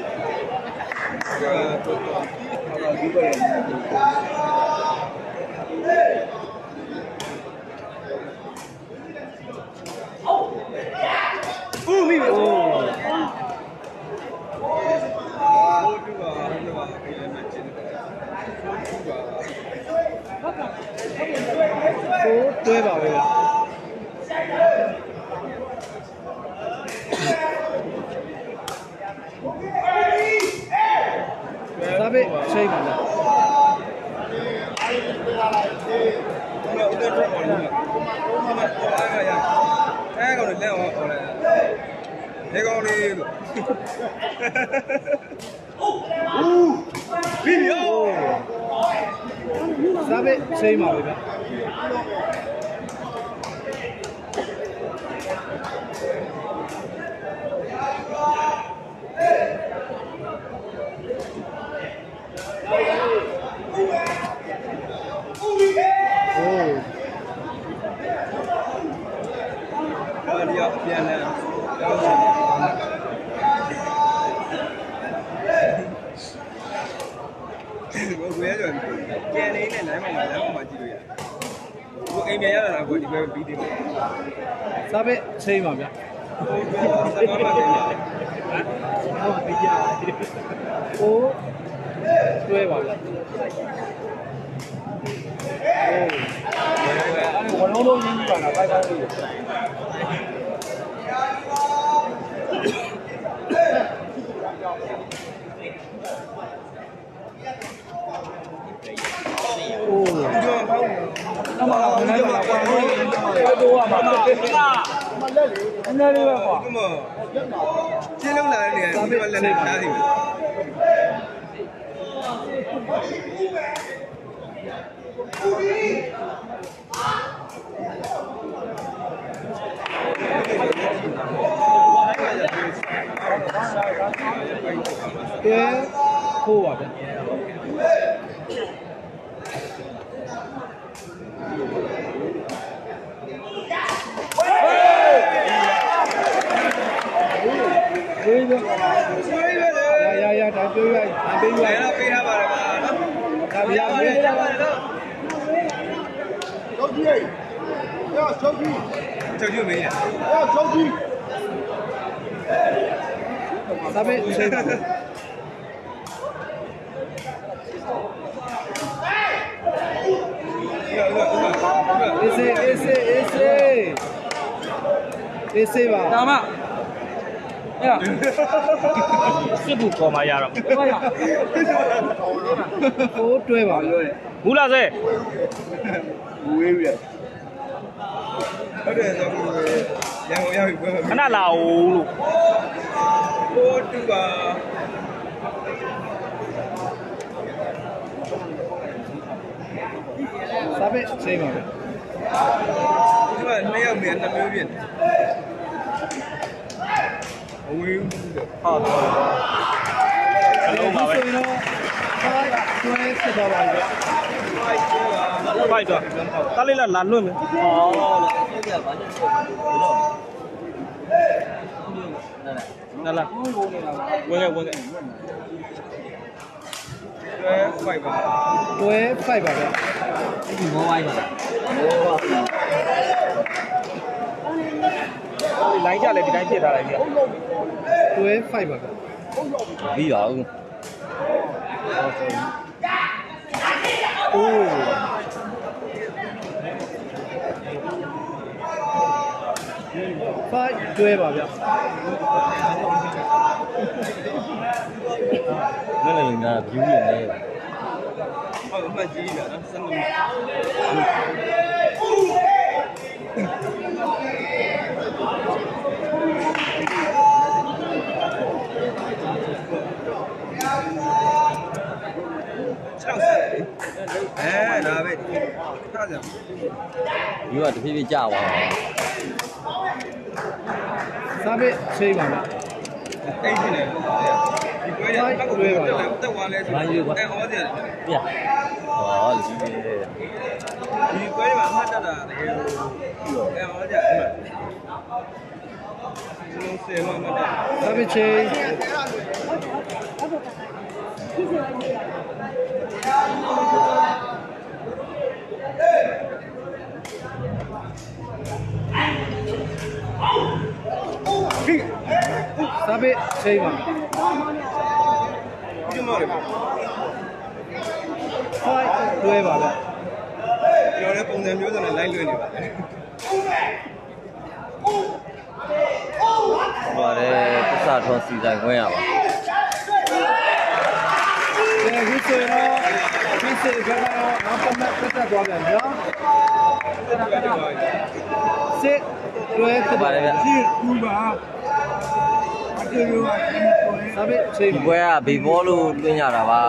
ဦးမိပဲအိုး Sabe chơi mà cái con này leo cái con đi Sabe chơi mà vậy Bien,我估计就今年的来嘛，来嘛几个月，我一年要来过，你们必定。 Sabe chơi mà vậy Ô Đuôi vào còn nó đôi như vậy là vai vai Chứ lúc nào liền nhưng mà lần này ra thì Đuôi khô vào vậy dạ, trái tươi này, bên ngoài. Đấy là pin hai bà mà nó. Dạ, bên Châu Chi, Châu Chi, Châu Chi mấy nhỉ? Châu Chi. Sao bên chơi mà? Ese vào. Nào mà. Sư phụ có mà ra rồi. Ô đuôi vào rồi. Ngủ là gì? Cái nào là ủ? Ô chú bà. Sao bên chơi mà? Nhưng mà mấy ông miền là mấy biển. Ông yêu được. Đâu mà vậy? Đuôi sẽ vào lại rồi. Phải rồi. Ta lên là lăn luôn. Là là. Quên rồi. Phải vào. Đuôi phải vào vậy. Đánh ra lại thì đánh chết ra lại kìa. Đuôi phải vào vậy. Bây giờ. Phải đuôi vào vậy. Cái này là cứu liền đây. Mà gì nữa nó sân lùng. Đó vậy. Sao vậy? Như là thì chào vào. Sao bên chơi mà vậy? Đây gì này? Thì quay lại các người vào. Tao qua lên. Em có gì này? Dạ. Thì quay bạn hát ra là em có gì mà. Không xe mà. Sao bên chơi? Sao bên chơi mà? Phải đuôi vào vậy. Nó đã không dám nhớ rằng là lái lưới này bạn. Và đây, tất cả thôn xì dài quay à? အခုဆိုရင်တော့ဒီစစ်ဘက်ကတော့နောက်တစ်မှတ်တက်သွားပြန်ပြီနော်စစ်တွဲဖြစ်ပါတယ်ဗျဒီကူပါအတူတူပါဒါပေမဲ့ချိန်ဒီပွဲကဘီဘောလို့တွင်းရတာပါ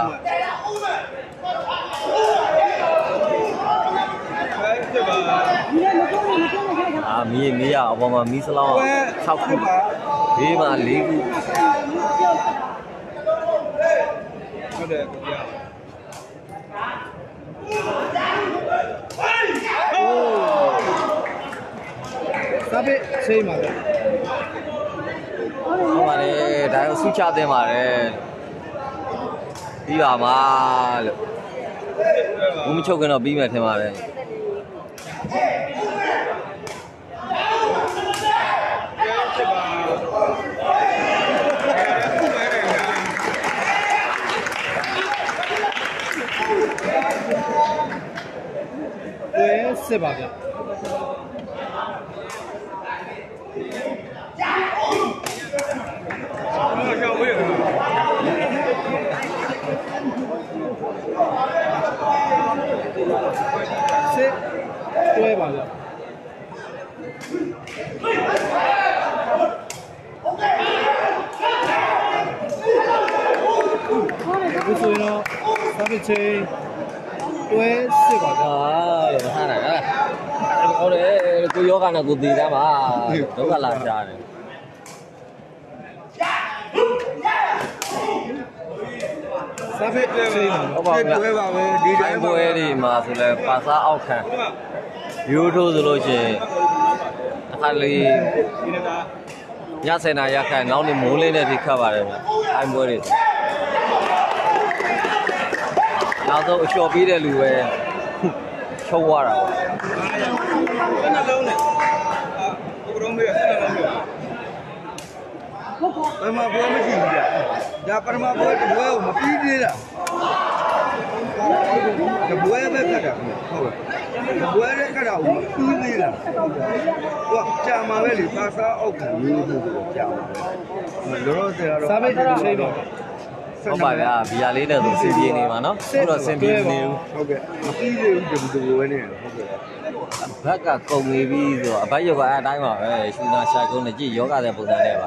မီးရအပေါ်မှာမီးစလောင်း6ခုဘေးမှာ4ခုဟုတ်တယ်ကိုပြဒါပေမဲ့ချိန်ပါပဲဟုတ်ပါလေဒါကိုဆူချသင်းပါတယ်ပြီးပါမှာလို့ဘူးမချုပ်ခင်တော့ပြီးမယ်ထင်ပါတယ်စစ်ပါဗျစစ်တွဲပါဗျအခုဆိုရင်တော့ဒါပေချိန်တွဲစစ်ပါဗျလို့ထားတာလားဟုတ်တယ်ကိုယောဂနဲ့ကိုသေးသားပါဒုက္ခလာရှားတယ်ဒါပေမဲ့ချိန်ပါဟုတ်ပါဘူးတွဲပါပဲဒီတိုင်းပွဲတွေမှာဆိုလဲပါစားအောက်ခံရိုးထိုးဆိုလို့ရှိရင်အခါလေးည7 နာရီခန့်နောက်နေ့မိုးလင်းတဲ့ထိခတ်ပါတယ်ဗျတိုင်းပွဲတွေနောက်ဆုံးအလျှော်ပြီးတဲ့လူပဲချုပ်သွားတာပေါ့နှလုံးနဲ့ကိုရုံးမေးနှလုံးနဲ့ဘယ်မှာပွဲမရှိဘူးကြာဒါပထမပွဲတပွဲကိုမပြီးသေးတာတပွဲပဲခတ်တာဟုတ်ကဲ့တပွဲနဲ့ခတ်တာကိုမပြီးသေးတာဟိုကြာမှာပဲလေပါစားအောက်ခံမျိုးဆိုကြာမှာလောလောဆယ်ကတော့ဒါပေမဲ့ချိန်ပါဟုတ်ပါဗျာဘီယာလေးနဲ့ဆိုစင်ပြေနေမှာနော်အခုတော့စင်ပြေနေဘူးဟုတ်ကဲ့မပြီးသေးဘူးဒီလိုပဲနေဟုတ်ကဲ့ဘက်ကကုန်နေပြီဆိုတော့အဘက်ယောဂအတိုင်းပါပဲရှူနာရှာကုန်းနဲ့ကြည့်ယောဂတဲ့ပုံစံနဲ့ပါ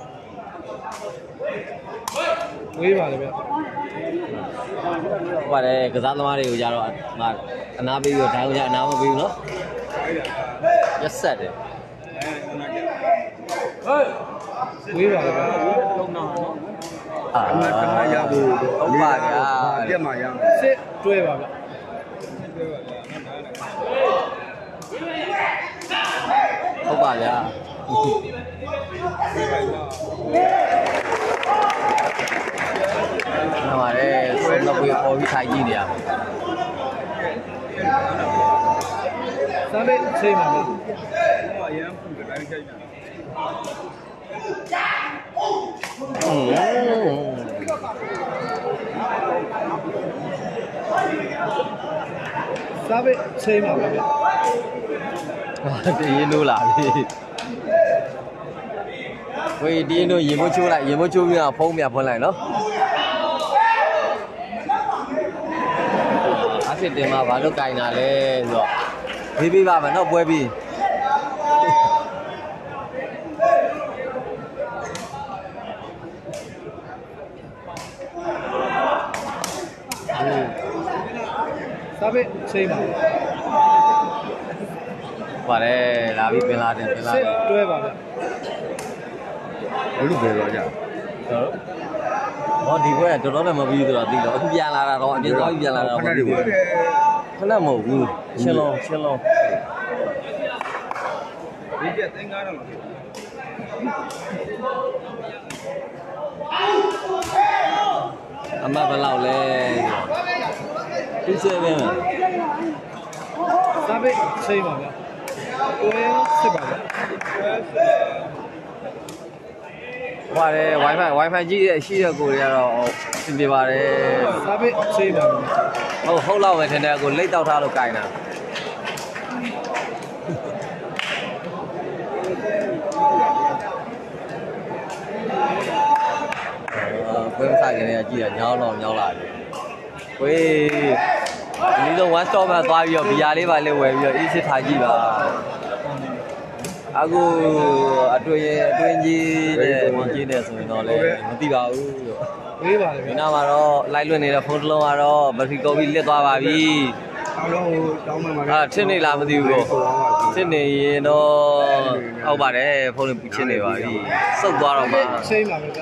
ဝေးပါလေဗျဟုတ်ပါတယ်ကစားသမားတွေကိုကြတော့အနာပေးပြီးတော့ဓာတ်ကိုကြအနာမပေးဘူးနော်ရက်ဆက်တယ်ဝေးပါလေဗျလုံးနာနော်အမှန်တမ်းရဖို့ဟုတ်ပါဗျာပြက်မှာရမယ်စစ်တွဲပါဗျဟုတ်ပါဗျာနားပါတယ်ဆုံးတော့ပြီးပေါ်ပြီးထိုင်ကြည့်နေရမယ်ဒါပေမဲ့ချိန်ပါဗျအရန်ဖူတယ်တိုင်းကြိုက်ပြန်ဒါပေမဲ့ချိန်ပါဗျတည်ရင်လို့လာပြီဝေးဒီရင်တို့ရေမိုးချိုးလိုက်ရေမိုးချိုးပြီးတော့ဖုံးမြဖွင့်လိုက်နော်အဖြစ်တင်မှာဘာလို့ကြိုင်တာလဲဆိုတော့ပြီးပါမယ်နော်ပွဲပြီးဒါပေမဲ့ချိန်ပါပါတယ်လာပြီးပင်လာတယ်စစ်တွဲပါဗျဘယ်လိုပဲတော့ကြာဟောဒီဘက်ကတော်တော်နဲ့မပြီးဆိုတော့သိတော့အခုပြန်လာတာတော့အပြည့်သွားပြီးပြန်လာတာတော့မသိဘူးခဏမဟုတ်ဘူးရှင်းလုံးဒီကျသိန်းကားတော့မဖြစ်အမဘယ်လောက်လဲ27ပဲဒါပေမဲ့ချိန်ပါဗျတွဲစစ်ပါဗျပါတယ် wifi ကြီးရှိတဲ့ကိုတွေကတော့အဆင်ပြေပါတယ်ဒါပေမဲ့ချိန်ပါဗျဟုတ်လောက်ပဲထင်တယ်ကိုလိတ်တောက်ထားလို့ကြိုင်တာပွဲမဆိုင်ခင်ကကြည့်တာညောင်းလာတယ်ဝေးဒီလို one stop မှာသွားပြီးတော့ဘီယာလေးပါလေးဝယ်ပြီးတော့အေးစစ်ထားကြည့်ပါအခုအတွင်းကြီးနဲ့မြင်းကြီးနဲ့ဆိုရင်တော့လည်းမသိပါဘူးလို့ဝေးပါလေဒီနောက်မှာတော့လိုက်လွှင့်နေတဲ့ဖုန်းတစ်လုံးကတော့ဘက်ထရီကုန်ပြီးလစ်သွားပါပြီအားလုံးတောင်းမှမှာထစ်နေလားမသိဘူးပေါ့ထစ်နေရင်တော့ဟုတ်ပါတယ်ဖုန်းလေးပူချစ်နေပါပြီစုပ်သွားတော့မှချိန်ပါပဲဗျ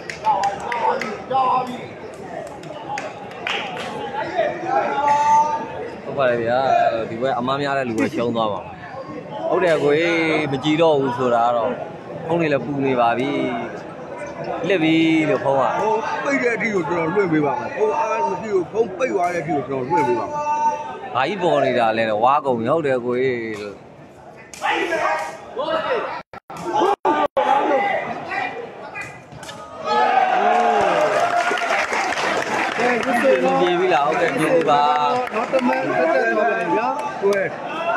ဟုတ်ပါတယ်ဗျာဒီဘက်အမားများတဲ့လူပဲရှုံးသွားပါဟုတ်တယ်ကိုမကြည့်တော့ဘူးဆိုတာကတော့ဖုန်းလေးလည်းပူနေပါပြီလစ်ပြီလို့ဖုန်းကဟိုပိတ်တဲ့အထိကိုကျွန်တော်လွှင့်ပေးပါမယ်ဟိုအားမရှိဘူးဖုန်းပိတ်သွားတဲ့အထိကိုကျွန်တော်လွှင့်ပေးပါမယ်ဘာကြီးပေါ်နေတာလဲဝါကုန်ဟုတ်တယ်ကိုလို့ကဲခုဆိုတော့ပြေးပြီလားဟုတ်တယ်ပြေးပြီပါနောက်တစ်မဲတက်တက်သွားပါဗျာတွဲ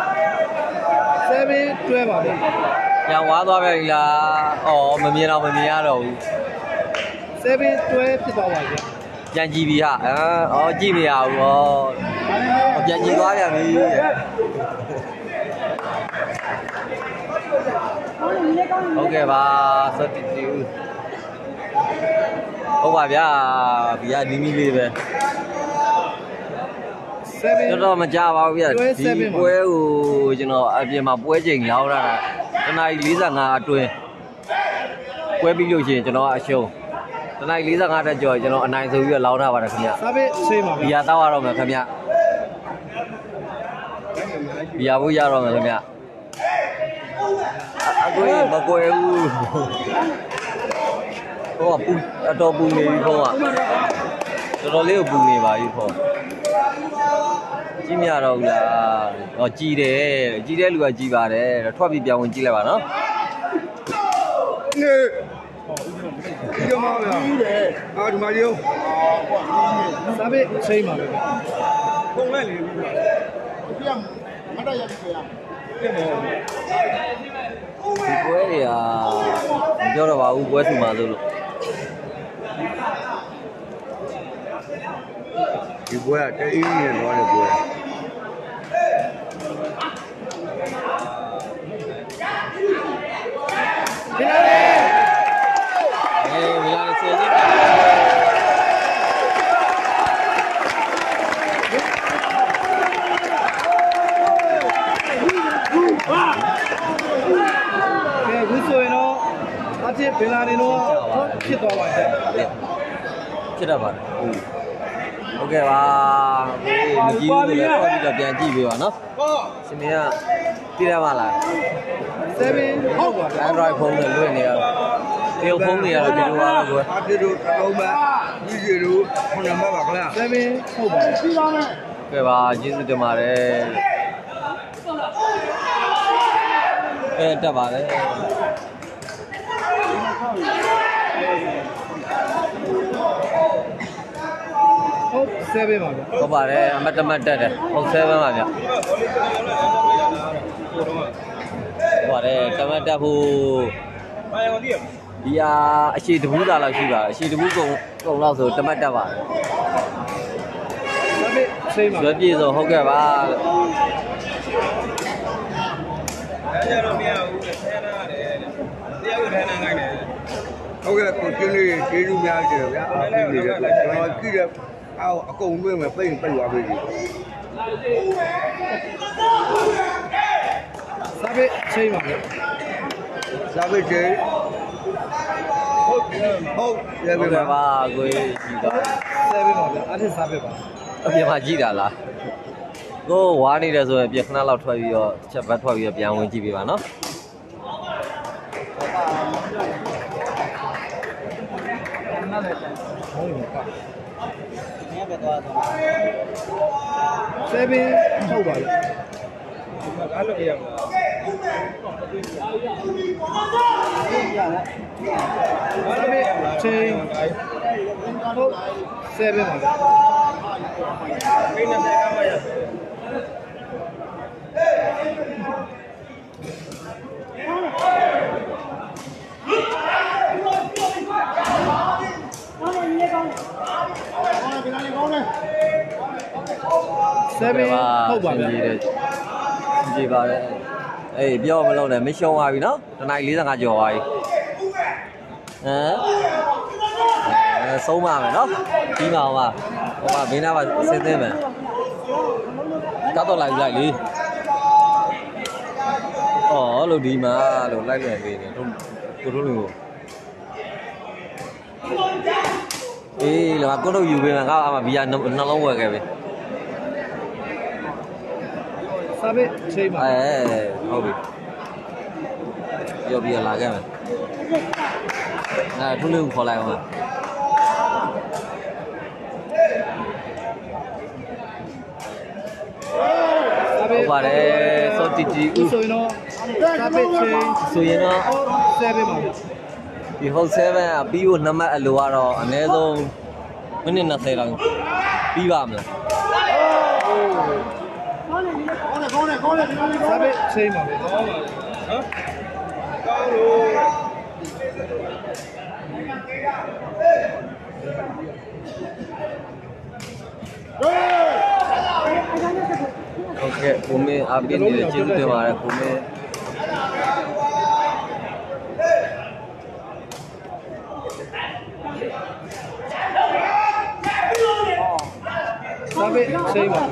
7တွဲပါဗျာပြန်ဝါသွားပြီလားအော်မမြင်တော့မမြင်ရတော့ဘူး 7တွဲဖြစ်သွားပါဗျာပြန်ကြည့်ပြီဟာအော်ကြည့်မရဘူးဟောပြန်ကြည့်သွားပြန်ပြီဟုတ်ကဲ့ပါစတိတူဟုတ်ပါဗျာဘီယာနီးနီးလေးပဲ 7 တော်တော်မကြပါဘူးဗျဒီပွဲကိုကျွန်တော်အပြင်မှာပွဲချိန်ရောက်တာတနားကြီး45အတွင်းပွဲပြီးလို့ရှိရင်ကျွန်တော်အရှုံးတနားကြီး45တက်ကျော်ကျွန်တော်အနိုင်ဆိုပြီးတော့လောင်းထားပါတယ်ခင်ဗျ 7ချိန်ပါဘီဗျာယာတောက်ရတော့မယ်ခင်ဗျဘီယာဖို့ရတော့မယ်ခင်ဗျအကွေးမကွယ်ဘူးဟိုကပူအတော်ပူနေပြီခေါင်းကတော်တော်လေးကိုပူနေပါပြီခေါင်းကြည့်မရတော့ဘူးလားဟောကြည်တယ်ကြည်တဲ့လူကကြည်ပါတယ်ထွက်ပြီးပြောင်းဝင်ကြည့်လိုက်ပါနော်နေဒီမှာဗျာအာဒီမှာရုံး 7ချိန်ပါဗျာပုံလိုက်လေပြီးပါဘုရားမတရပြီခင်ဗျာပြင်မောဒီပွဲတွေကမပြောတော့ပါဘူးပွဲစုမှာလို့ဒီပွဲကတအေးနေတော့တဲ့ပွဲဒီလားလေဝီလာဆယ်စစ်ကဲခုဆိုရင်တော့အဖြစ်ဘင်လာနေတော့ဖြစ်သွားပါဗျာဖြစ်တတ်ပါတယ်ဟုတ်ကဲ့ပါမကြည့်ဘူးလေတော့ပြီးတော့ပြန်ကြည့်ပေးပါနော်စင်မကသိရပါလား 7ဟုတ်ပါဗျာ Android ဖုန်းနဲ့လွှင့်နေရတော့တရုတ်ဖုန်းတွေကတော့ဒီလိုပါပဲကွာအားပြတို့တစ်လုံးပဲကြီးကြီးတို့ခုနံပါတ်ပါခင်ဗျာ 7ဟုတ်ပါပြီကဲပါကျေးဇူးတင်ပါတယ်တက်ပါလေဟုတ်7ပါဗျာဟုတ်ပါတယ်အမတ်တမတ်တက်တယ်ဟုတ်7ပါဗျဟုတ်ပါတယ်တမတ်တက်ဖို့ဒီဟာအရှိတဘူးသားလောက်ရှိပါအရှိတဘူးကုံလောက်ဆိုတမတ်တက်ပါတယ် 7ချိန်ပါရွေးပြေဆိုဟုတ်ကဲ့ပါဟုတ်ကဲ့ကိုကျင်းလေးကျေးဇူးများကြတယ်ဗျာအားပေးနေတယ်ကျွန်တော်ကြည့်တယ်အောက်အကုန်လွှင့်မယ်ပိတ်သွားပြီ 7ချိန်ပါဗျာစာပေကျေဟုတ်ရဟုပြီတ်ကဲ့ပါပါကိုကြီးတော့ 7ပါဗျာအထက်7ပါအပြင်မှာကြည့်တာလားကိုဝါနေတယ်ဆိုရင်ပြခဏလောက်ထွက်ပြီးတော့ချက်ဘတ်ထွက်ပြီးတော့ပြန်ဝင်ကြည့်ပေးပါနော် 7ဟုတ်ပါဗျာအားလို့ရမှာ 7ချိန်ဟုတ်7ပါဗျာကိန်းနဲ့ကမ်းပါရ 7 7ဟုတ်ပါဗျာကြည့်ပါတယ်အေးပြောမလို့နဲ့မရှုံးသွားပြီနော်တနိုင်45ကျော်သွားပြီဆုံးပါမယ်နော်ပြီးပါအောင်ပါဟိုမှာဘေးနားမှာဆင်းသင်းမယ်ကတော့လိုက်လေအော်လို့ဒီမှာလို့လိုက်လွယ်ပေးနေတို့လူကိုအေးလောကတို့ယူပေးမှာကအမှဘီယာနှလုံးဝယ်ခဲ့ပြီစာပေချိန်ပါဟုတ်ပြီပြောပြီးလာခဲ့မယ်ထုလေးကိုခေါ်လိုက်အောင်ဟုတ်ပါတယ်စောတီတီဦးဆိုရင်တော့စာပေချိန်ဆိုရင်တော့ 7ပါဗျာဒီဟုတ်7ကပြီးဖို့2မှတ်အလိုကတော့အနည်းဆုံးမိနစ်20လောက်ပြီးပါမလားစာပေချိန်ပါဗျာဟမ်ကောင်းလို့โอเคကိုမင်းအပြည့်နေတယ်ကျေးဇူးတင်ပါတယ်ကိုမင်းစာပေချိန်ပါဗျာ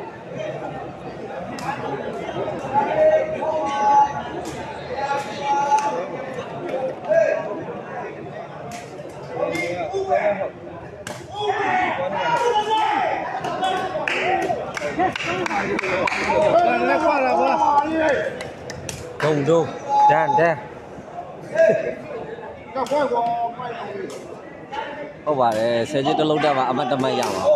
ဒုံဒန်ဟုတ်ပါတယ်ဆယ်ကြီးတစ်လုံးတက်မှာအမတ်တမတ်ရပါ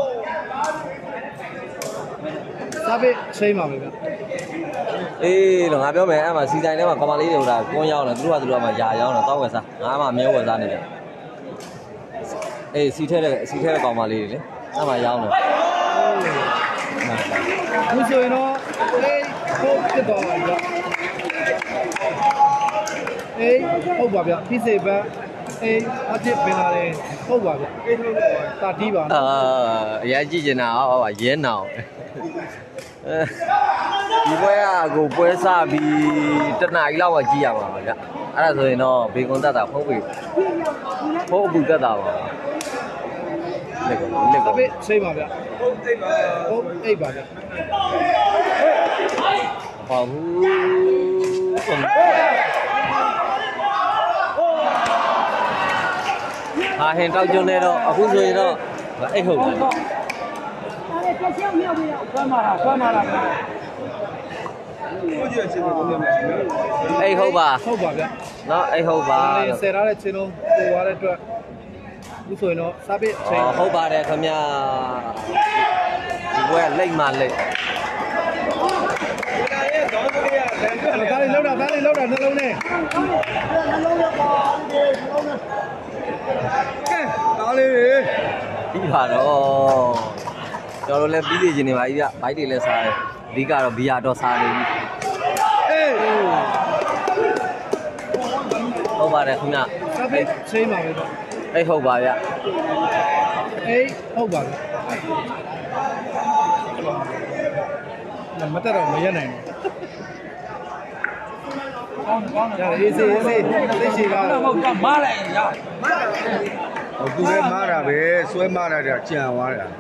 စာပေချိန်ပါဗျာအေးတော့ငါပြောမယ်အဲ့မှာစီဆိုင်ထဲမှာကောင်မလေးတွေဟိုဒါကွန်းရောက်နေသူတို့ကမှယာရောက်နေတောက်ဝယ်စားငါမှမြဲဝယ်စားနေတယ်အေးစီထဲတဲ့ကောင်မလေးတွေလေအဲ့မှာရောက်နေဘူးဆိုရင်တော့ဟုတ်ဖြစ်သွားပါဗျာဟုတ်ပါဗျာဖိစေပန်းအတစ်ပင်လာတယ်ဟုတ်ပါဗျာတာတီးပါအရင်ကြည့်ကျင်တာဟောရဲနောင်ဒီပွဲကကိုပွဲစားပြီးတနားကြီးလောက်မှကြည့်ရမှာပါဗျအဲ့ဒါဆိုရင်တော့ဘေကွန်တက်တာဖုံးပြီဖုံးအပူတက်တာပါလက်ပါချိန်ပါဗျဟုတ်အိပ်ပါဗျဘာဘူးဟာဟင်တောက်ကျွန်းနေတော့အခုဆိုရင်တော့အိတ်ဟုတ်တယ်အိတ်ဟုတ်ပါဗျနော်အိတ်ဟုတ်ပါဆယ်ထားတဲ့ချင်းလုံးပို့သွားတဲ့အတွက်အခုဆိုရင်တော့စာပေချိန်ဟုတ်ပါတယ်ခင်ဗျာဒီဘွဲလိတ်မှလိတ်ဒါလေးလောက်တာနှလုံးနဲ့ဒါလေးပြီးပါတော့ကျွန်တော်လည်းပြီးစီခြင်းနေပါပြီဗျဘိုက်တွေလည်းစားတယ်အဓိကတော့ဘီယာတော့စားနေပြီဟုတ်ပါတယ်ခင်ဗျစာပေချိန်ပါပဲအေးဟုတ်ပါဗျဟုတ်ပါဗျမတက်တော့မရက်နိုင်ဘူးရအေးစေးသိရှိတာဟုတ်ကမားလိုက်ရဟိုသူလည်းမားတာပဲဆွဲမားတာကြံသွားတာ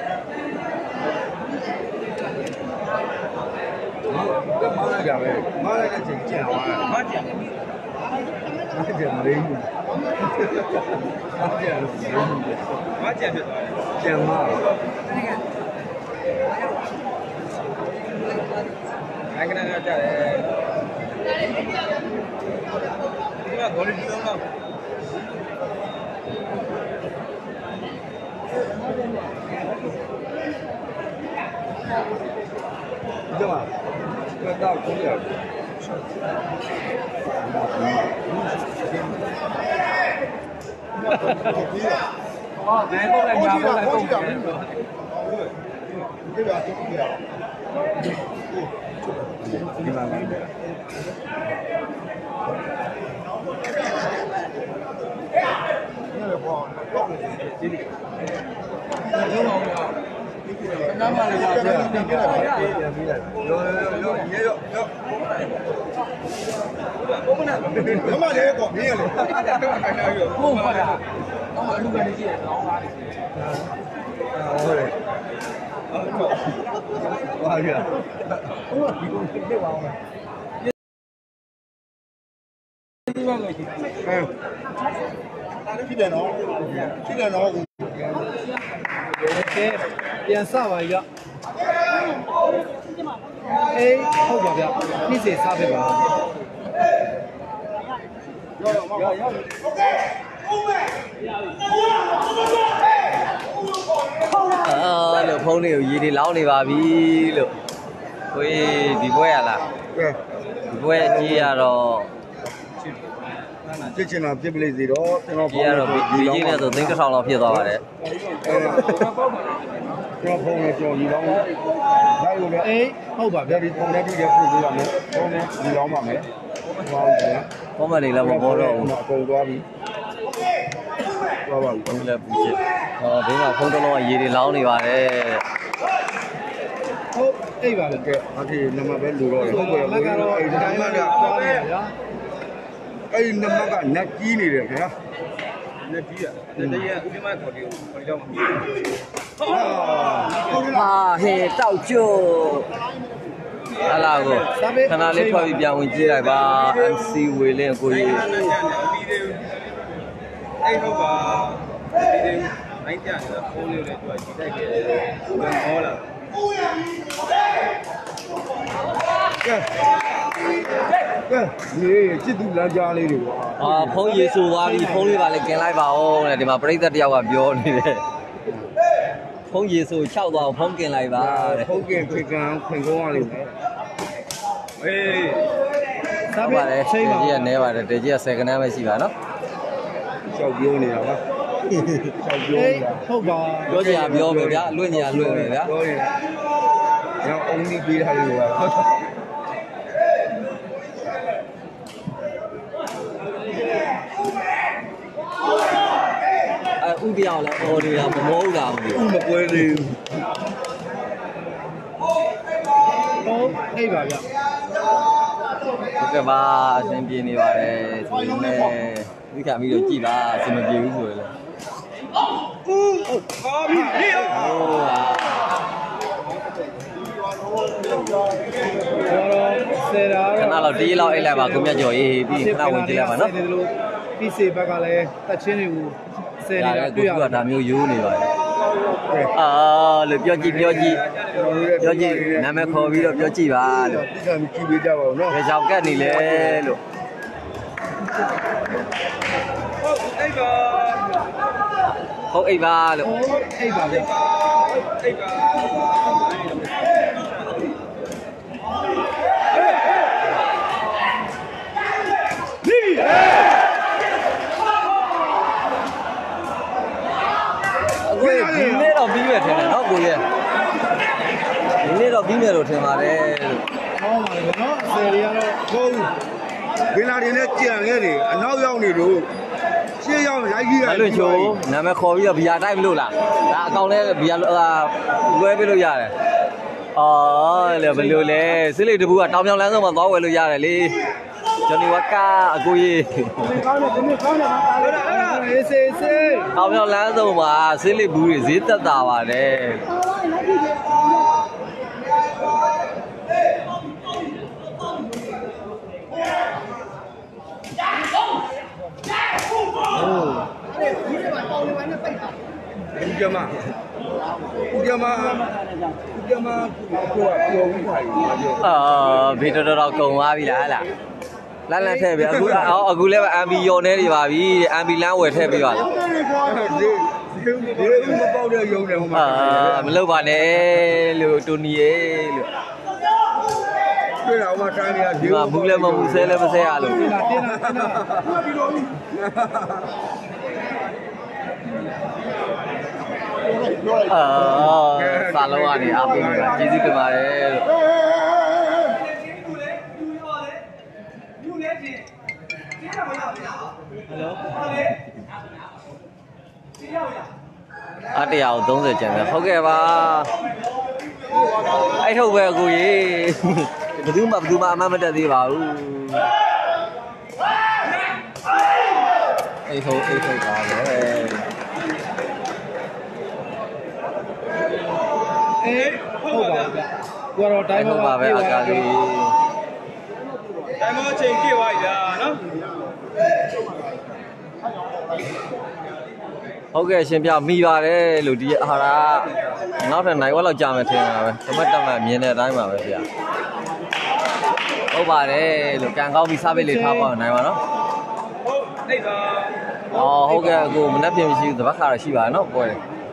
မားလိုက်ကြပဲမားလိုက်တဲ့ချိန်ကြံသွားတာမားကြံမရင်းဘူးမားကြံဖြစ်သွားတယ်ကြံမားအဲ့ကနကြတယ်ဒီကဂေါ်လီဒီလုံးတော့ဒီမှာကတော့ကိုရ哦，对，过来拿过来动。 ဒီမှာလည်းနားမလေးပါပြန်ပြီးလိုက်ရောရေရောမမလေးကောမင်းရလေဟုတ်ပါလားတော့အလူကနေကြည့်ရအောင်လားဟုတ်တယ်ဟာရဟုတ်ဒီကိုပြစ်ပါအောင်ဖြစ်တယ်နော်ဖြစ်တယ်နော်ကဲပြန်စပါကြအေးဟုတ်ပါဗျနှိစေစားဖြစ်ပါလို့ဖုန်းလေးကိုရေတွေလောင်းနေပါပြီလို့ကိုကြီးဒီဘွဲရလားဒီဘွဲကြီးရတော့ပြစ်ချင်တာပြစ်ပလိစီတော့ကျွန်တော်ကြီးရတော့ဒီကြီးနဲ့ဆိုသိန်းတစ်ထောင်လောက်ဖြစ်သွားပါတယ်ကျွန်တော်ဖုန်းနဲ့ကြော်ယူတော့လိုက်လို့လည်းအေးဟုတ်ပါဗျဒီဖုန်းနဲ့ပြီးတဲ့ပို့ပေးရမယ်ဖုန်းနဲ့ယူတော့ပါမယ်ဟုတ်တယ်ဖုန်းမလေးလည်းမပေါ်တော့ဘူးအကုန်သွားပြီသွားပါဘူးဘယ်လည်းပူချစ်ဘေးမှာဖုန်းတစ်လုံးကရေတွေလောင်းနေပါတယ်ဟုတ်အိပ်ပါလေကဲအဖေနံပါတ်ပဲလူတော့ဟုတ်ကဲ့မကတော့ဒီတိုင်းမှာကြားနေရဗျာအဲ့ဒီနံပါတ်ကနက်ကြီးနေတယ်ခင်ဗျာလက်ကြီးอ่ะတရဥပမာခေါ်တယ်ခေါ်ကြောင်းမှာဟာဟဲ့တောက်ကျို့ဟာလာကိုခဏလေးထွက်ပြီးပြန်ဝင်ကြည့်လိုက်ပါ MC ဝေလင်းကိုကြီးအဲ့ဟုတ်ပါဒီနိုင်ကြတယ်ဖုန်းလေးလည်းသူကကြည့်တိုက်ခဲ့တယ်ဘယ်ဟောလားကဲဒီချစ်သူလမ်းကြားလေးတွေကွာဖုန်းရေဆိုသွားပြီဖုန်းလေးပါလေกินလိုက်ပါဦးတဲ့ဒီမှာပြိသက်တယောက်ကပြောနေတယ်ဖုန်းရေဆို6သွားဖုန်းกินလိုက်ပါတဲ့ဖုန်းกินခွင်ကောင်းရလိမ့်မယ်အေးစားပြပါတယ်ချိန်ပါကြီးကနဲပါတယ်တေကြီးက10ခန်းပဲရှိပါနော်ရှောက်ပြောနေတာပါရှောက်ပြောနေတာဟုတ်ပါပြောကြရပြောပဲဗျာလွင့်ကြရလွင့်ပဲဗျာပြောနေတာညောင်းအုံးကြီးပေးထားလို့ပါဥတယောက်လည်းအော်နေတာမမောဘူးလားမပွဲသေးဘူးဟုတ်အိပ်ပါဗျဟုတ်ကဲ့ပါအဆင်ပြေနေပါတယ်ဆိုရင်လည်းဒီကပြီးတော့ကြည်ပါအဆင်မပြေဘူးဆိုရင်လည်းဟာပြီဟေးဟုတ်ဆယ်ရာခဏလောက်တီးလောက်အိတ်လိုက်ပါကိုမြတ်ကျော်ရေးပြီးခဏဝင်ကြည့်လိုက်ပါနော်ဒီစေဘက်ကလည်းတက်ချင်းတွေကိုဆယ်နေတာတွေ့ရတယ်ဒါမျိုးရိုးနေပါတယ်လို့ပြောကြည့်နာမည်ခေါ်ပြီးတော့ပြောကြည့်ပါလို့ဒီကံကြည့်ပေးကြပါဦးနော်ဘယ်ကြောင်ကတ်နေလဲလို့ဟုတ်အိတ်ပါလို့အိပ်ပါဗျအိတ်ပါဒီနေ့တော့ပြီးမယ်ထင်တယ်နော်ကိုရဲ့ဒီနေ့တော့ပြီးမယ်လို့ထင်ပါတယ်လို့ဟောပါလေနော်ဆယ်တွေကတော့ဟုတ်ဘင်လာတွေနဲ့ကြံခဲ့တယ်အနောက်ရောက်နေလို့ရှေ့ရောက်ရိုက်ကြီးရတယ်လွင့်ချိုးနာမည်ခေါ်ပြီးတော့ဘီယာတိုက်မလို့လားဒါအကောင်လဲဘီယာလွှဲပေးလို့ရတယ်လေဘယ်လိုလဲစစ်လေးတပူကတောင်ပြောင်လမ်းဆုံးမှာသွားဝယ်လို့ရတယ်လေဂျွန်နီဝါကာအကိုကြီးကောင်းတယ်ဒီနေ့ကောင်းတယ်အေးစေးတောင်ပြောင်လမ်းဆုံးမှာစစ်လေးဘူးတွေဈေးသက်တာပါတယ်ဦးကျမကိုကပြောပြီးခိုင်းပါပြောဘေးတော်တော်ကုံသွားပြီလားဟဲ့လားလမ်းလမ်းထည့်ပြီအခုလည်းပဲ MB ရော်နေနေပါပြီ MB လမ်းဝယ်ထည့်ပြီးပါလားဒီမပေါက်တဲ့ရုံတယ်ဟိုမှာမလုပ်ပါနဲ့လို့တိုနီရေလို့တွေ့တာဟိုမှာတိုင်းနေတာဒီမှာဘူးလည်းမဘူးဆဲလည်းမဆဲရလို့စာလုံးကနေအားပေးနေတာကျေးဇူးတင်ပါတယ်လို့ဟယ်လိုအတရားကို30ကျန်တယ်ဟုတ်ကဲ့ပါအဲ့ဟုတ်ပဲအကိုကြီးဘယ်သူမှအမှန်မတက်သေးပါဘူးအဲ့ဟုတ်ပါပဲဟုတ်ပါဗျကိုတော့တိုင်းမှာပါပဲအကားလေးတိုင်းမအချိန်ပြည့်သွားပြီလားနော်ဟုတ်ကဲ့ရှင်ပြမိပါတယ်လို့ဒီဟာရာနောက်ထပ်နိုင်ဝက်လောက်ကြာမယ်ထင်တာပဲတမတ်တမတ်မြင်တဲ့အတိုင်းပါပဲဗျဟုတ်ပါတယ်လို့ကန်ကောင်းပြီးစားပိတ်လေးထားပါနိုင်ပါနော်ဟုတ်နေပါဟုတ်ကဲ့အခုမနှက်ပြင်မရှိဘူးတပတ်ခါတော့ရှိပါနော်ပွဲ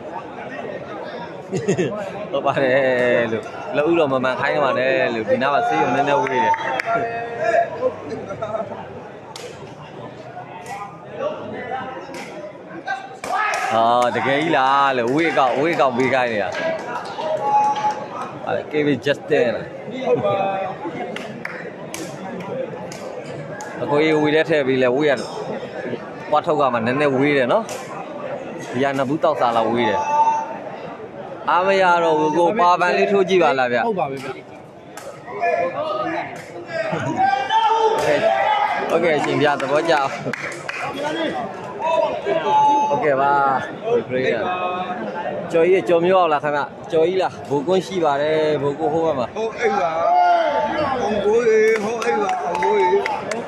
ဟုတ်ပါတယ်လို့လက်ဥတော်မမှန်ခိုင်းရပါနဲ့လို့ဒီနားမှာဆေးရုံနည်းနည်းဝေးတယ်တကယ်ကြီးလားလို့ဝေးကောက်ပေးခိုင်းနေတာKV Justin အခုရေးဝေးတဲ့ထည့်ပြီးလဲဝေးရပွားထုတ်ကမှနည်းနည်းဝေးတယ်နော်ဒီကနဘူးတောက်စားလာဝေးတယ်အားမရတော့ဘူးကိုပါပန်လေးထိုးကြည့်ပါလားဗျဟုတ်ပါပြီဗျโอเคရှင်ပြသဘောကျโอเคပါပြည့်ရကျော်ကြီးကျော်မျိုးအောင်လားခင်ဗျကျော်ကြီးလားဘိုကွန်းရှိပါတယ်ဘိုကွန်းဟိုးမှာဟုတ်အိမ်ပါအောင်ကိုကြီးဟုတ်အိမ်ပါအောင်ကိုကြီး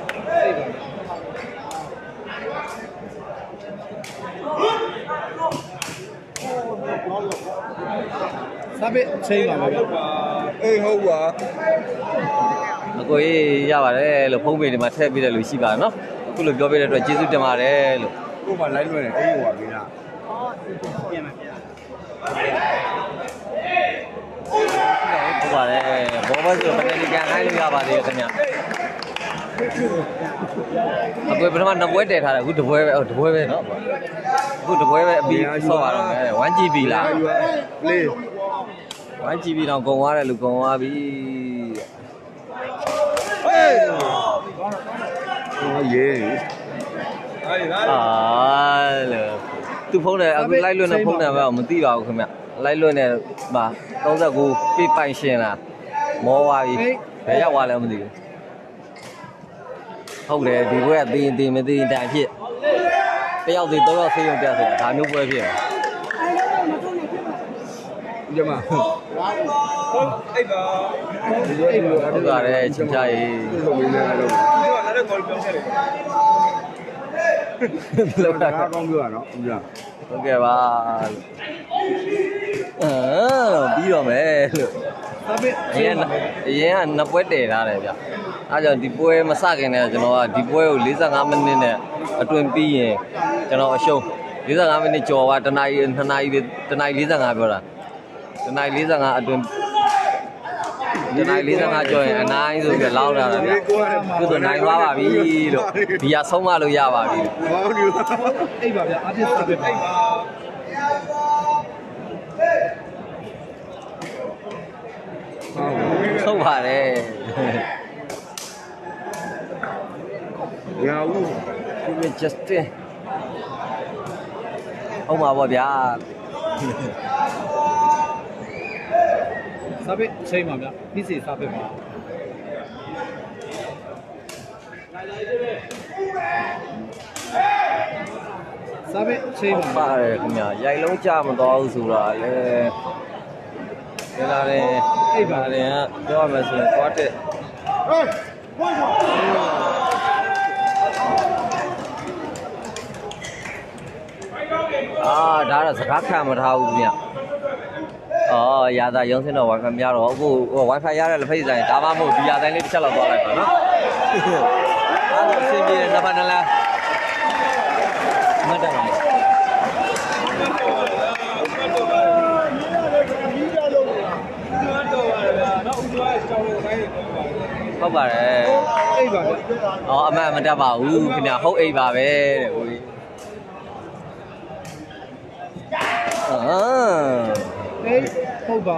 စားပိတ်ချိန်ပါမယ်ဗျအေးဟုတ်ပါအကိုကြီးရပါတယ်လို့ဖုန်းပေတွေမှာထည့်ပေးတယ်လို့ရှိပါတယ်နော်အခုလိုပြောပေးတဲ့အတွက်ကျေးဇူးတင်ပါတယ်လို့ကို့မှာ live လွှင့်နေအေးဟိုပါပြီလားပြန်ပါဗျာဟုတ်ပါတယ်ဘောဘဆိုပနယ်လီကန်ခိုင်းလို့ရပါသေးတယ်ခင်ဗျအကိုပထမ2ပွဲတည်ထားတယ်အခု2ပွဲပဲတပွဲပဲနော်အခု2ပွဲပဲအပြီးဆော့ပါတော့မယ် 1GB လားလေး 1GB တော့ကုန်သွားတယ်လူကုန်သွားပြီဟေးရေးလေသူဖုန်းတယ်အခုလိုက်လွတ်နေဖုန်းတယ်ပဲမသိပါဘူးခင်ဗျလိုက်လွတ်နေမှာ39ပြပိုင်ရှင်လားမောသွားပြီဘယ်ရောက်သွားလဲမသိဘူးဟုတ်တယ်ဒီဘက်ကသေးမသေးတိုင်ဖြစ်တယောက်သေး3ယောက်ဆေးရုံတက်ဆိုတာဒါမျိုးပွဲဖြစ်တယ်ဒီမှာဟုတ်အိတ်ပါဟုတ်ပါတယ်ချင်ကြရေးဟုတ်ပြီလေတော့ဒီကလည်းခေါ်ပြောခဲ့တယ်လောက်တာကောင်းပြောရနော်ဦးရဟုတ်ကဲ့ပါပြီးတော့မယ်လို့စားပိတ်အရင်က2ပွဲတည်ထားတယ်ဗျအဲကြောင့်ဒီပွဲမစခင်နဲ့ကျွန်တော်ကဒီပွဲကို45မိနစ်နဲ့အတွင်ပြီးရင်ကျွန်တော်အရှုံး45မိနစ်ကျော်ပါတနာရီ2နာရီ45ပြောတာတနာရီ45အတွင်တနာရီ45ကျော်ရင်အနိုင်ဆိုပြီးလောက်လာတာဗျသူဆိုနိုင်သွားပါပြီလို့ဒီရဆုံးမလို့ရပါပြီဟောဒီအိပ်ပါဗျာအားပြစားပိတ်ပါဟုတ်ပါတယ်ရအောင်ဒီ Justin ဟုတ်ပါဗောဗျာစားပိတ်ချိန်ပါဗျာပြီးစီစားပိတ်ပါစားပိတ်ချိန်ပါပါတယ်ခင်ဗျာရိုက်လုံးကြမသွားဘူးဆိုတာလေဒီလာတယ်အိပ်ပါတယ်ကပြောရမယ်ဆိုရင်သွားတဲ့ဒါတော့စကားခံမထားဘူးဗျရတာရုံးစင်းတော့ wifi မရတော့အခု wifi ရတဲ့လက်ဖိတ်ဆိုင်ဒါမှမဟုတ်ဒီရတိုင်းလေးတစ်ချက်လောက်သွားလိုက်ပါနော်အဲ့ဒါအဆင်ပြေတယ်နှစ်ဖက်နှလားမတ်တယ်ပါဟုတ်ပါတယ်အိပ်ပါဗျအမှန်မတတ်ပါဘူးခင်ဗျာဟုတ်အိပ်ပါပဲတဲ့ဟိုကြီးဟုတ်ပါ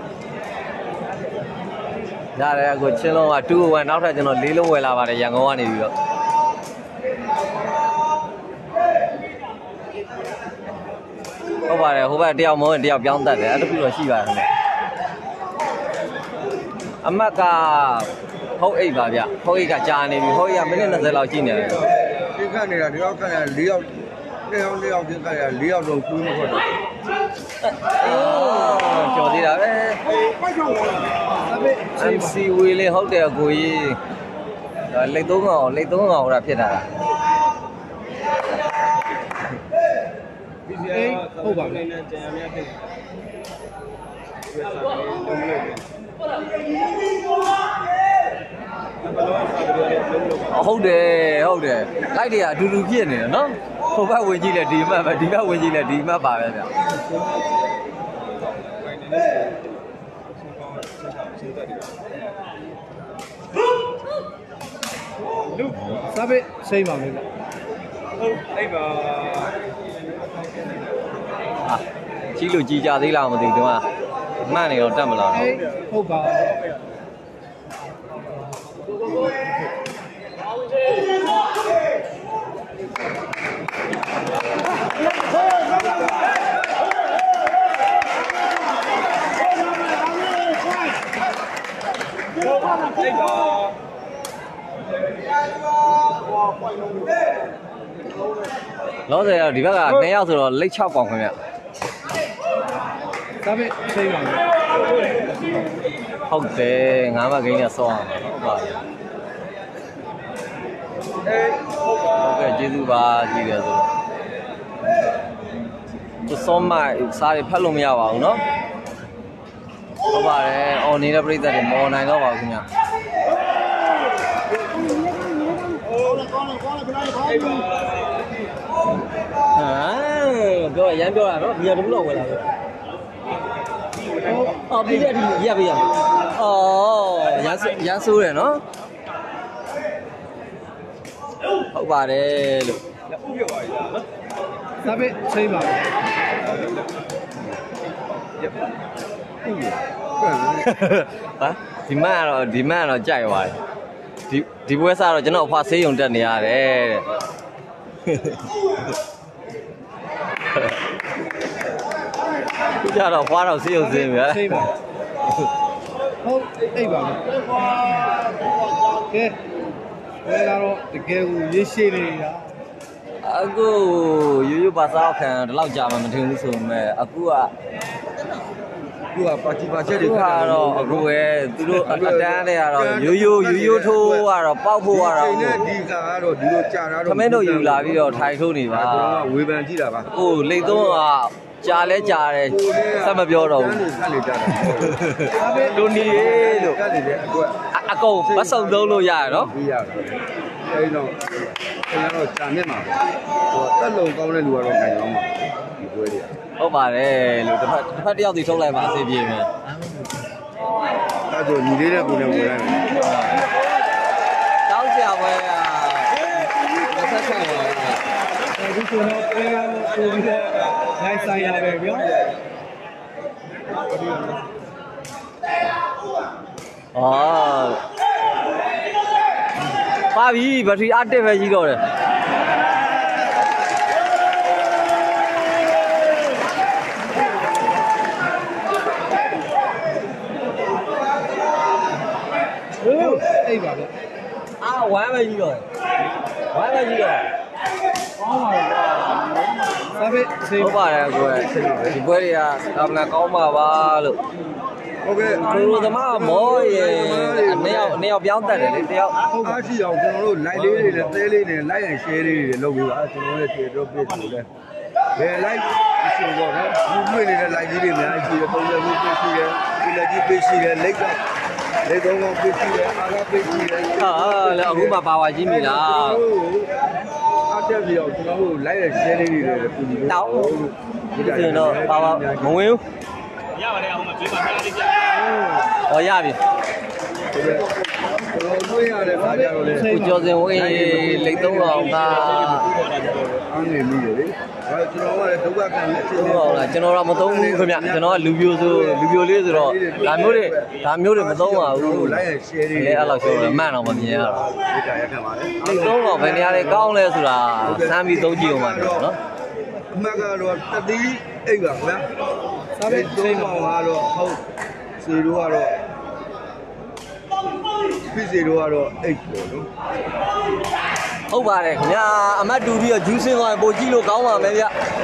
ရတယ်အခုချင်းလုံးက2-1နောက်ထပ်ကျွန်တော်4လုံးဝယ်လာပါတယ်ရန်ကုန်ကနေပြီးတော့ဟဟုတ်ပါတယ်ဟိုဘက်တယောက်မဟုတ်တယောက်ပြောင်းတက်တယ်အဲ့ဒါခုတော့ရှိပါတယ်အမတ်ကဟုတ်အိတ်ပါဗျဟုတ်အိတ်ကကြာနေပြီဟုတ်အိတ်ကမိနစ်20လောက်ရှိနေတယ်ဒီခက်နေတာဒီတော့ခက်ရ4ယောက်4ယောက်ဒီခက်ရ4ယောက်လုံးကူးမဟုတ်တော့ကျော်သေးတာပဲ MC ဝေးလေးဟုတ်တယ်အကိုကြီးလက်သုံးကောင်ဟိုတာဖြစ်တာဟုတ်ပါဘူး။ကြံရမြဖြစ်နေဟုတ်တယ်လိုက်တွေကအတူတူဖြစ်နေတယ်နော်ဟိုဘက်ဝင်ကြည့်လဲဒီမှတ်ပဲဒီဘက်ဝင်ကြည့်လဲဒီမှတ်ပါပဲဗျလူစားပဲစိမ့်ပါမယ်ဗျဟုတ်အဲ့ပါကြီးလို့ကြီးကြသေးလားမသိဘူးဒီမှာမှန်နေတော့တက်မလားဟုတ်ပါလောဆယ်တော့ဒီဘက်က2ယောက်ဆိုတော့လက်6ပေါင်ခင်ဗျဒါပဲစိမ့်ပါမယ်ဟုတ်တယ်ငါးမကိန်းနဲ့ဆောင်းအောင်ဟုတ်ပါဟုတ်ကဲ့ကျေးဇူးပါကြည့်ရဆိုတော့စောမစားရဖတ်လို့မရပါဘူးเนาะဟုတ်ပါတယ်အော်နေတဲ့ပြိတ္တတွေမော်နိုင်တော့ပါဘူးခင်ဗျပြောရမ်းပြောတာเนาะဘီယာတဘူးလောက်ဝယ်လာပဲအော်ပြီးရဒီရပါရအော်ရမ်းဆိုးတယ်เนาะဟုတ်ပါတယ်လို့ဥပြပါရည်လားဒါပဲစိမ့်ပါမယ်ဟာဒီမကတော့ကြိုက်သွားတယ်ဒီပွဲစားတော့ကျွန်တော်အဖွာဆေးရုံတက်နေရတယ်တဲ့ကြတော့ဖွာတော့ဆေးရုံစင်းပြီစိမ့်ပါဟုတ်အိပ်ပါမယ်ကဲဘယ်လာတော့တကယ်ကိုရေးရှိနေတာအခုရိုးပါစားခံဒီလောက်ကြာမှမထင်ဘူးဆိုပေမဲ့အခုကပါတီပါချက်တွေခါတော့အခုပဲသူတို့အတန်းတွေကတော့ရိုးထိုးကတော့ပေါက်ဖို့ကတော့ဒီကတော့ဒီလိုကြာတာတော့ခမင်းတို့ယူလာပြီးတော့ထိုင်ထိုးနေပါဝေဖန်ကြည့်တာပါဟိုလိတ်သုံးကကြာလဲကြာတယ်စက်မပြောတော့ဘူးကတ်လေကြာတာလူနီလို့ကတ်လေတဲ့အတွက်အကုန်မစုံသုံးလို့ရရနော်ပြီးရတယ်အဲဒီတော့ကျွန်တော်ကြာမြင့်မှာဟိုတက်လုံကောင်းတဲ့လူကတော့နိုင်အောင်ပါဒီပွဲတွေဟုတ်ပါတယ်လို့တစ်ဖက်တယောက်စီထုတ်လိုက်ပါအစီပြေမယ်အဲ့ဒါညီလေးတဲ့ကိုလည်းဝင်လိုက်မယ်တောင်းဆရာပွဲကဆက်ဆက်ပါအခုဆိုတော့အဲကပို့ပြီးတော့နိုင်ဆိုင်ရပဲပြောပါပြီဘက်ထရီအတက်ပဲကြီးတော့တယ်အိပ်ပါဗျဝမ်းပဲကြီးတော့ဝမ်းပဲကြီးတော့ကောင်းပါလားဒါပဲစိတ်ဟုတ်ပါတယ်ကိုယ်ဒီပွဲတွေကဒါမလားကောင်းပါပါလို့ဟုတ်ကဲ့လူသမားမောရေနှစ်ယောက်ပြောင်းတက်တယ်လေတယောက်အားရှိအောင်ကျွန်တော်တို့ live လေးတွေနဲ့သဲလေးတွေ live and share လေးတွေလုပ်ပြီးပါကျွန်တော်တို့ရဲ့ drop page ကိုလည်းဘယ် live ရှိတော့နော်ဒီတွေ့နေတဲ့ live ကြီးတွေအများကြီးရှိတယ်ပုံစံမျိုးရှိတယ်ဒီလက်ကြီး page ရှိတယ်လက်သုံးကောင် page ရှိတယ်အားက page ရှိတယ်ဟာလည်းအခုမှပါဝါကြီးပြီလားအားတက်ပြီးတော့ကျွန်တော်တို့ live and share လေးတွေလည်းပူပြီးတောင်းဒီတော့ပါဝါမဝင်ဘူးရပါတယ်အောင်မပြေးပါခဏလေးကြာဟောရပြီကျွန်တော်တွေ့ရတယ်ခါကြတော့လေကိုကျော်စင်ဝင်းလိတ်သုံးအောင်ကအားနေမိတယ်လေကျွန်တော်ကလည်းဒုက္ခခံနေအချင်းချင်းဟုတ်လားကျွန်တော်တော့မသုံးဘူးခင်ဗျကျွန်တော်ကလူပြိုလေးဆိုတော့ဒါမျိုးတွေမသုံးပါဘူး like and share တွေလည်းအဲ့လောက်ဆိုတော့မှန်တော့မမြင်ရတော့ဒီကြရက်ခံပါလေလိတ်သုံးတော့ဘယ်နေရာတွေကောင်းလဲဆိုတာစမ်းပြီးသုံးကြည့်အောင်ပါနော်အမှတ်ကတော့တတိအိတ်ပါဗျာစားပဲချိန်ပေါင်းကတော့ဟုတ်စီတို့ကတော့ဖြစ်စီတို့ကတော့အိတ်ပေါ့နော်ဟုတ်ပါတယ်ခင်ဗျာအမတ်တူပြီးတော့ဂျူးစင်းသွားရင်ပိုကြည့်လို့ကောင်းပါမယ်ဗျ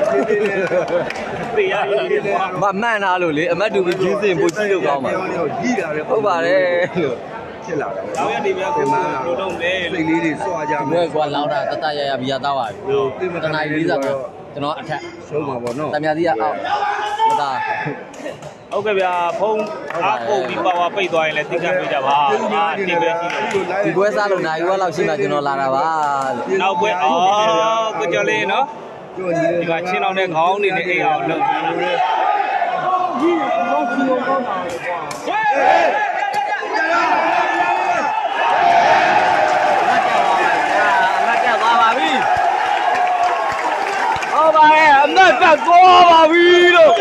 သိရတယ်မမှန်တာလို့လေအမတ်တူပြီးဂျူးစင်းပိုကြည့်လို့ကောင်းပါကြီးတာလေဟုတ်ပါတယ်လို့ဖြစ်လာတယ်နောက်ရနေပြကိုလိုတော့မယ်စိတ်လေးတွေစွာကြမယ်ဘယ်ကွာလောင်းတာတတရဘီယာသားပါပြီတနာရီ40ကျွန်တော်အထက်ရှုံးပါဗောနော်တမယာစီကအောက်မသားဟုတ်ကဲ့ဗျာဖုန်းအားကုန်ပြီးပါဝါပိတ်သွားရင်လည်းသိကြပြကြပါအာဒီပဲရှိတယ်ဒီပွဲစားလို့နိုင်ဝက်လောက်ရှိမှကျွန်တော်လာတာပါနောက်ပွဲကိုကျော်လေးနော်ဒီကချင်းအောင်တဲ့ခေါင်းနေနဲ့အိမ်အောင်လုပ်ကြီးကောင်းစီကောင်းတာကွာအမတ်တက်သွားပါပြီဟုတ်ပါရဲ့အမတ်တက်သွားပါပြီလို့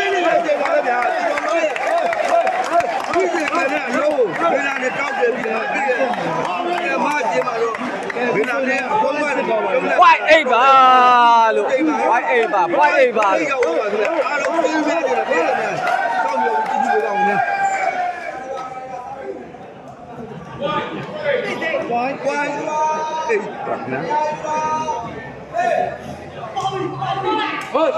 ဝိုင်းအိပ်ပါလို့ဝိုင်းအိပ်ပါဝိုင်းအိပ်ပါလို့အားလုံးပြေးပြေးနေတာပြေးတယ်စောင့်ပြီးကြည့်ကြည့်လို့ကောင်းတယ်ဝိုင်းအိပ်ပါနော်ဟေး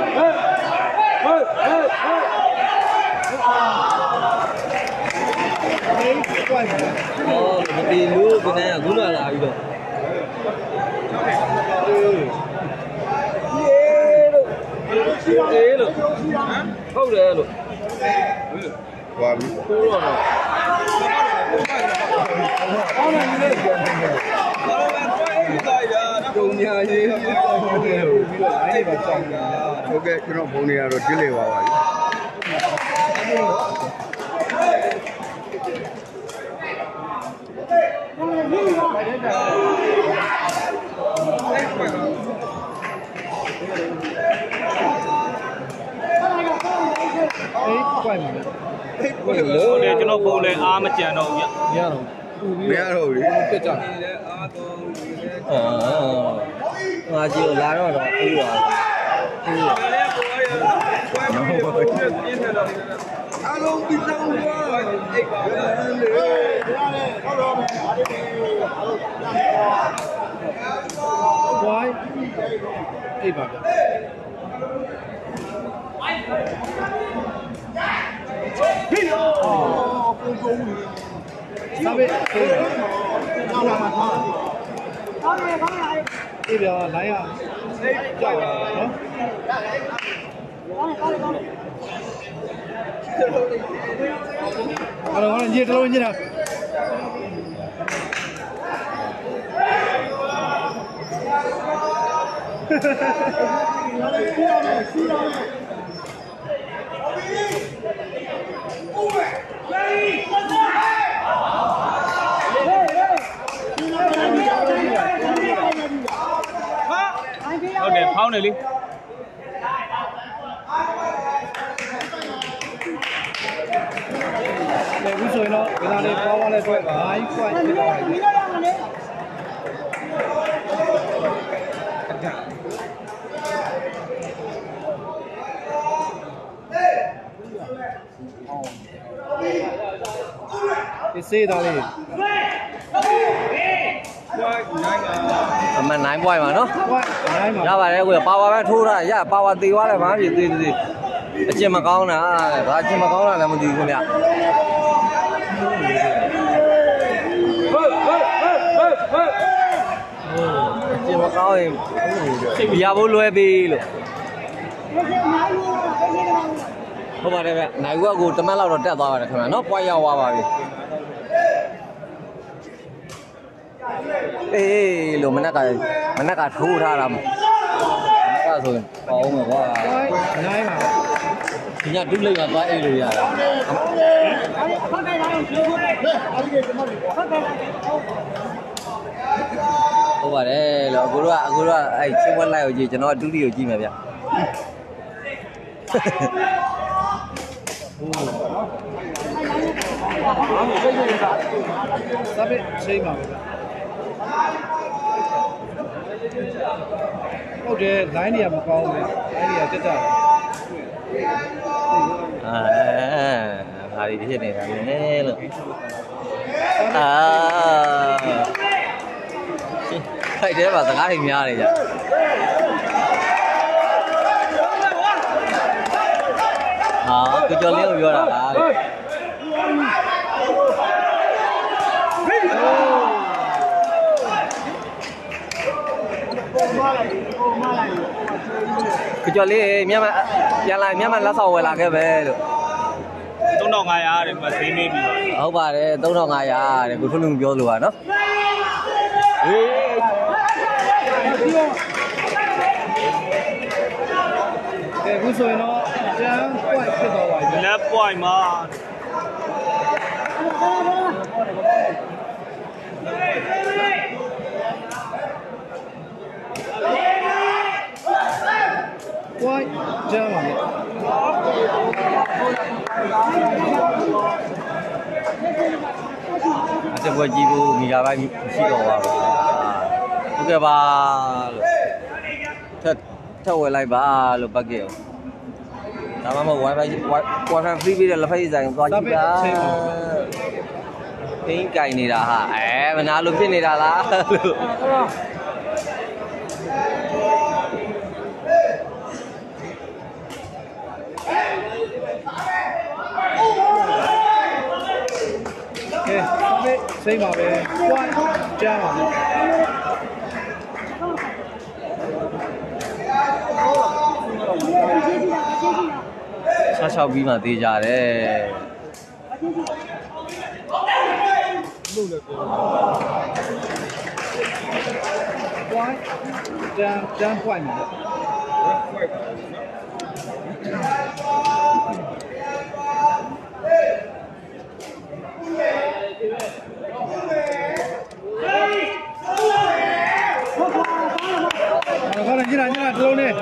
မတီလို့ခဏကခုနလာပြီးတော့အေးလို့ဟုတ်တယ်လို့ဟွာပြီကိုတော့တုံညာရေးဟုတ်ကဲ့ကျွန်တော်ဖုန်းတွေကတော့ဒစ်လေပါပါပြီကွက်နေတယ်ဟုတ်တယ်ကျွန်တော်ဖုန်းလည်းအားမကြံတော့ဘူးဗျမရတော့ဘူးပြတ်ကြငါကြည့်လာတော့အေးပါအားလုံးပြီးဆုံးသွားအိတ်ပါလေဟုတ်တော့မယ်ဝိုင်းအိတ်ပါဗျဟေးအော်ပုံကုန်းစားပဲကောင်းလာမှာကောင်းတယ်အေးဗျာလိုင်းရကြောက်နော်ကောင်းတယ်ညစ်တလုံးညစ်တာဟုတ်တယ်ဖောင်းတယ်လေအခုဆိုရင်တော့ဒီလာလေးပေါ်သွားတဲ့အတွက်5 point ဖြစ်သွားတယ်ဒီစေးသားလေးအမှန်9 point ပါနော် 9 ရပါတယ်ကိုပါဝါပဲထိုးတာရပါဝါသေးသွားတယ်ဘာဖြစ်သေးသေးအကျင်မကောင်းတာဘာအကျင်မကောင်းတာလည်းမသိဘူးခင်ဗျအကျင်မကောင်းရင်ရဖို့လွယ်ပြီလို့ဟုတ်ပါတယ်ဗျနိုင်ဝက်ကိုတမက်လောက်တော့တက်သွားပါတယ်ခင်ဗျနော် point ရောက်သွားပါပြီအေးလို့မနက်ကထိုးထားတာမအဲ့ဆိုရင်ပေါင်းမယ်ကွာနိုင်ပါဒီညဒုလိမ့်မှာသွားအိတ်လို့ရတယ်ဟုတ်ပါတယ်လို့အခုတော့အဲ့ချင်းဝက်လိုက်ကိုကြည့်ကျွန်တော်ဒုတိယကိုကြည့်မယ်ဗျစားပဲချိန်ပါပဲဟုတ်တယ် line တွေကမကောင်းဘူး line တွေကတက်ဘာတွေဖြစ်နေတာလဲလို့ခိုက်တယ်ပါစကားတွေများနေကြကိုကျော်လင်းကိုပြောတာလားကိုကျော်လေးမြန်မာပြန်လာမြန်မာလက်ဆောင်ဝယ်လာခဲ့ပဲလို့ 3500တဲ့မသိနေပြီဟုတ်ပါတယ်3500တဲ့ကိုထွန်းလူပြောလို့ပါနော်ဟေးကဲအခုဆိုရင်တော့ကျန်း point ဖြစ်သွားပါပြီ left point မှာ point ကျန်းပါလေအတပွဲကြီးကိုမိဂါဘိုက်ရှိတော့ပါဘူးဟုတ်ကဲ့ပါလို့ထပ်ဝယ်လိုက်ပါလို့ပတ်ခဲ့ဒါမှမဟုတ် wifi free ပြီးတဲ့လက်ဖက်ရည်ဆိုင်သွားကြည့်ပါပင်းကြိုင်နေတာဟာမနာလို့ဖြစ်နေတာလားလို့ကဲစိတ်ပါပဲ point ကျန်းပါလေ 66ပြီးမှသေးကြတယ် point ကျန်း point မှာခေါင်းညနာတလုံးနဲ့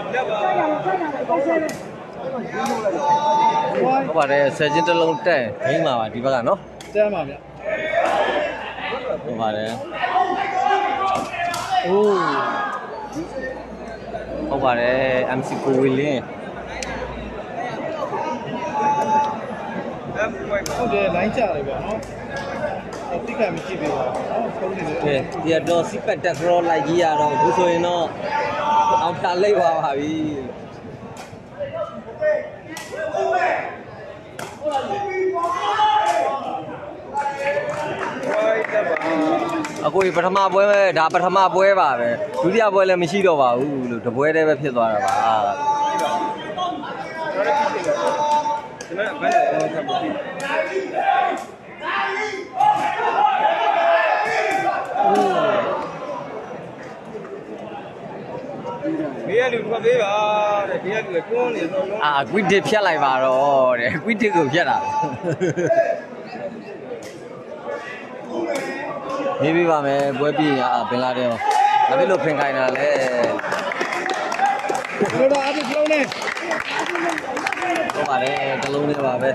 ဟုတ်ပါတယ်ဆယ်ချင်းတစ်လုံးတက်ဂိမ်းပါပါဒီဘက်ကနော်တန်းပါဗျဟုတ်ပါတယ်အိုးဟုတ်ပါတယ် MC ကိုဝီလင်းဟုတ်တယ်လိုင်းချတယ်ဗျာနော်တိကမကြည့်ပေးပါနော်ဖုန်းနေတယ်ဒီတော့စီပတ်တက်ရောလိုက်ကြီးရတော့အခုဆိုရင်တော့အောင်ဖြာလိုက်ပါပါပြီအခုပထမပွဲပဲဒါပထမပွဲပါပဲဒုတိယပွဲလည်းမရှိတော့ပါဘူးလို့တပွဲတည်းပဲဖြစ်သွားတာပါဘေးကလူကဘေးပါတဲ့ဘေးကလူကကွန်းနေတော့ကွီတစ်ဖြတ်လိုက်ပါတော့တဲ့ကွီတစ်ကိုဖြတ်တာနေပြီပါမယ်ပွဲပြီးရင်ပင်လာတယ်ဘာဖြစ်လို့ဖင်ခိုင်းတာလဲလို့တော့အဲ့ဒီလုံးနဲ့ဟုတ်ပါတယ်တလုံးနဲ့ပါပဲ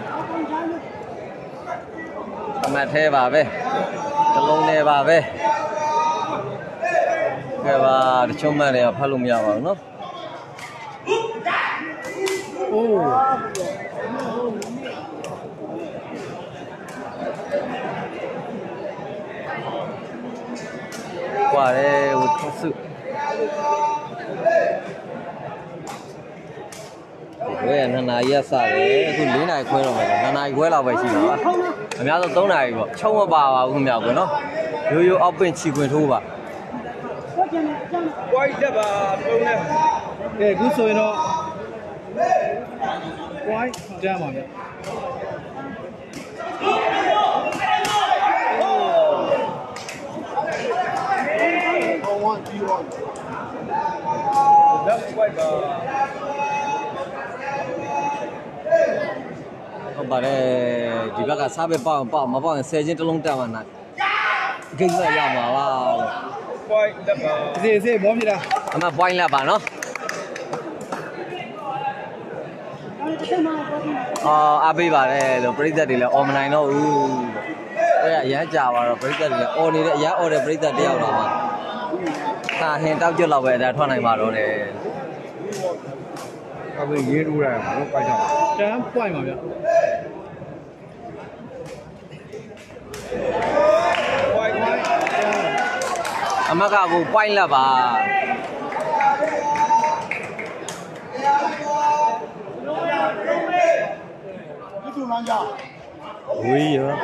အမှတ်သေးပါပဲတလုံးနဲ့ပါပဲကဲပါတချို့မှတ်တယ်ဖတ်လို့မရပါဘူးနော်အိုးကွာလေဝတ်စုဝဲ2နာရီရစတယ်အခု4နာရီခွဲတော့မယ်2နာရီခွဲလောက်ပဲရှိမှာပါအများဆုံး3နာရီပေါ့ချုံမပါပါဘူးခင်ဗျာကွယ်နော်ရိုးရိုးအောက်ပင့်ချီခွင်ထိုးပါပွိုင်းတက်ပါပုံနဲ့ကဲအခုဆိုရင်တော့ point ကျန်းပါဗျဟုတ်ပါတယ်ဒီဘက်ကစားပဲပေါ့မပေါ့ရင်10ချင်းတစ်လုံးတက်မှနာဂိမ်းကရမှာပါလို့ point တက်ပါစေမောပြတာအမ point လက်ပါနော်အားပေးပါတယ်လို့ပြိသက်တွေလည်းအော်မနိုင်တော့ဘူးအဲ့ဒါအရန်ကြာပါတော့ပြိသက်တွေလည်းအော်နေတဲ့အရန်အော်တဲ့ပြိသက်တယောက်တော့မှဟင်တောက်ကျွတ်လောက်ပဲဒါထွက်နိုင်ပါတော့တယ်အခုရေးထိုးရတယ်ဘာလို့ပိုက်တော့တန်း point ပါဗျအမကကို point လက်ပါဝေးရော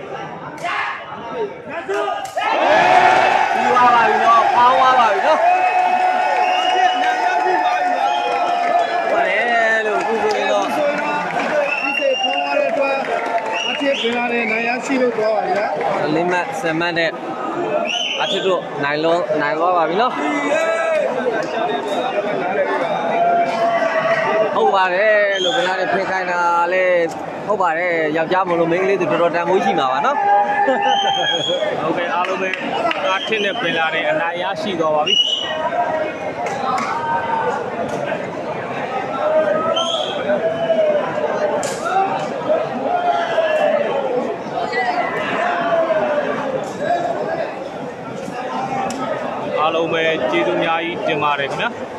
ပြီးသွားပါပြီနော်ဖောင်းသွားပါပြီနော်ပါတယ်လို့ခုဆိုရင်တော့ဆိုရင်တော့ဒီစေဖောင်းရတဲ့အတွက်အထက်ပြင်လာတဲ့နိုင်ရရှိလို့တော့ပါဗျာလင်းမတ်ဆမ်မတ်တဲ့အထက်တို့နိုင်သွားပါပြီနော်ဟုတ်ပါတယ်လို့ခင်ဗျားတွေဖိခိုင်းတာလေဟုတ်ပါတယ်ယောက်ျားမလို့မိန်းကလေးတွေတော်တော်တန်ဖိုးရှိမှာပါနော်ဟုတ်ကဲ့အားလုံးပဲအထစ်နဲ့ပင်လာတဲ့အနာရရှိသွားပါပြီအားလုံးပဲကျေးဇူးအများကြီးတင်ပါတယ်ခင်ဗျာ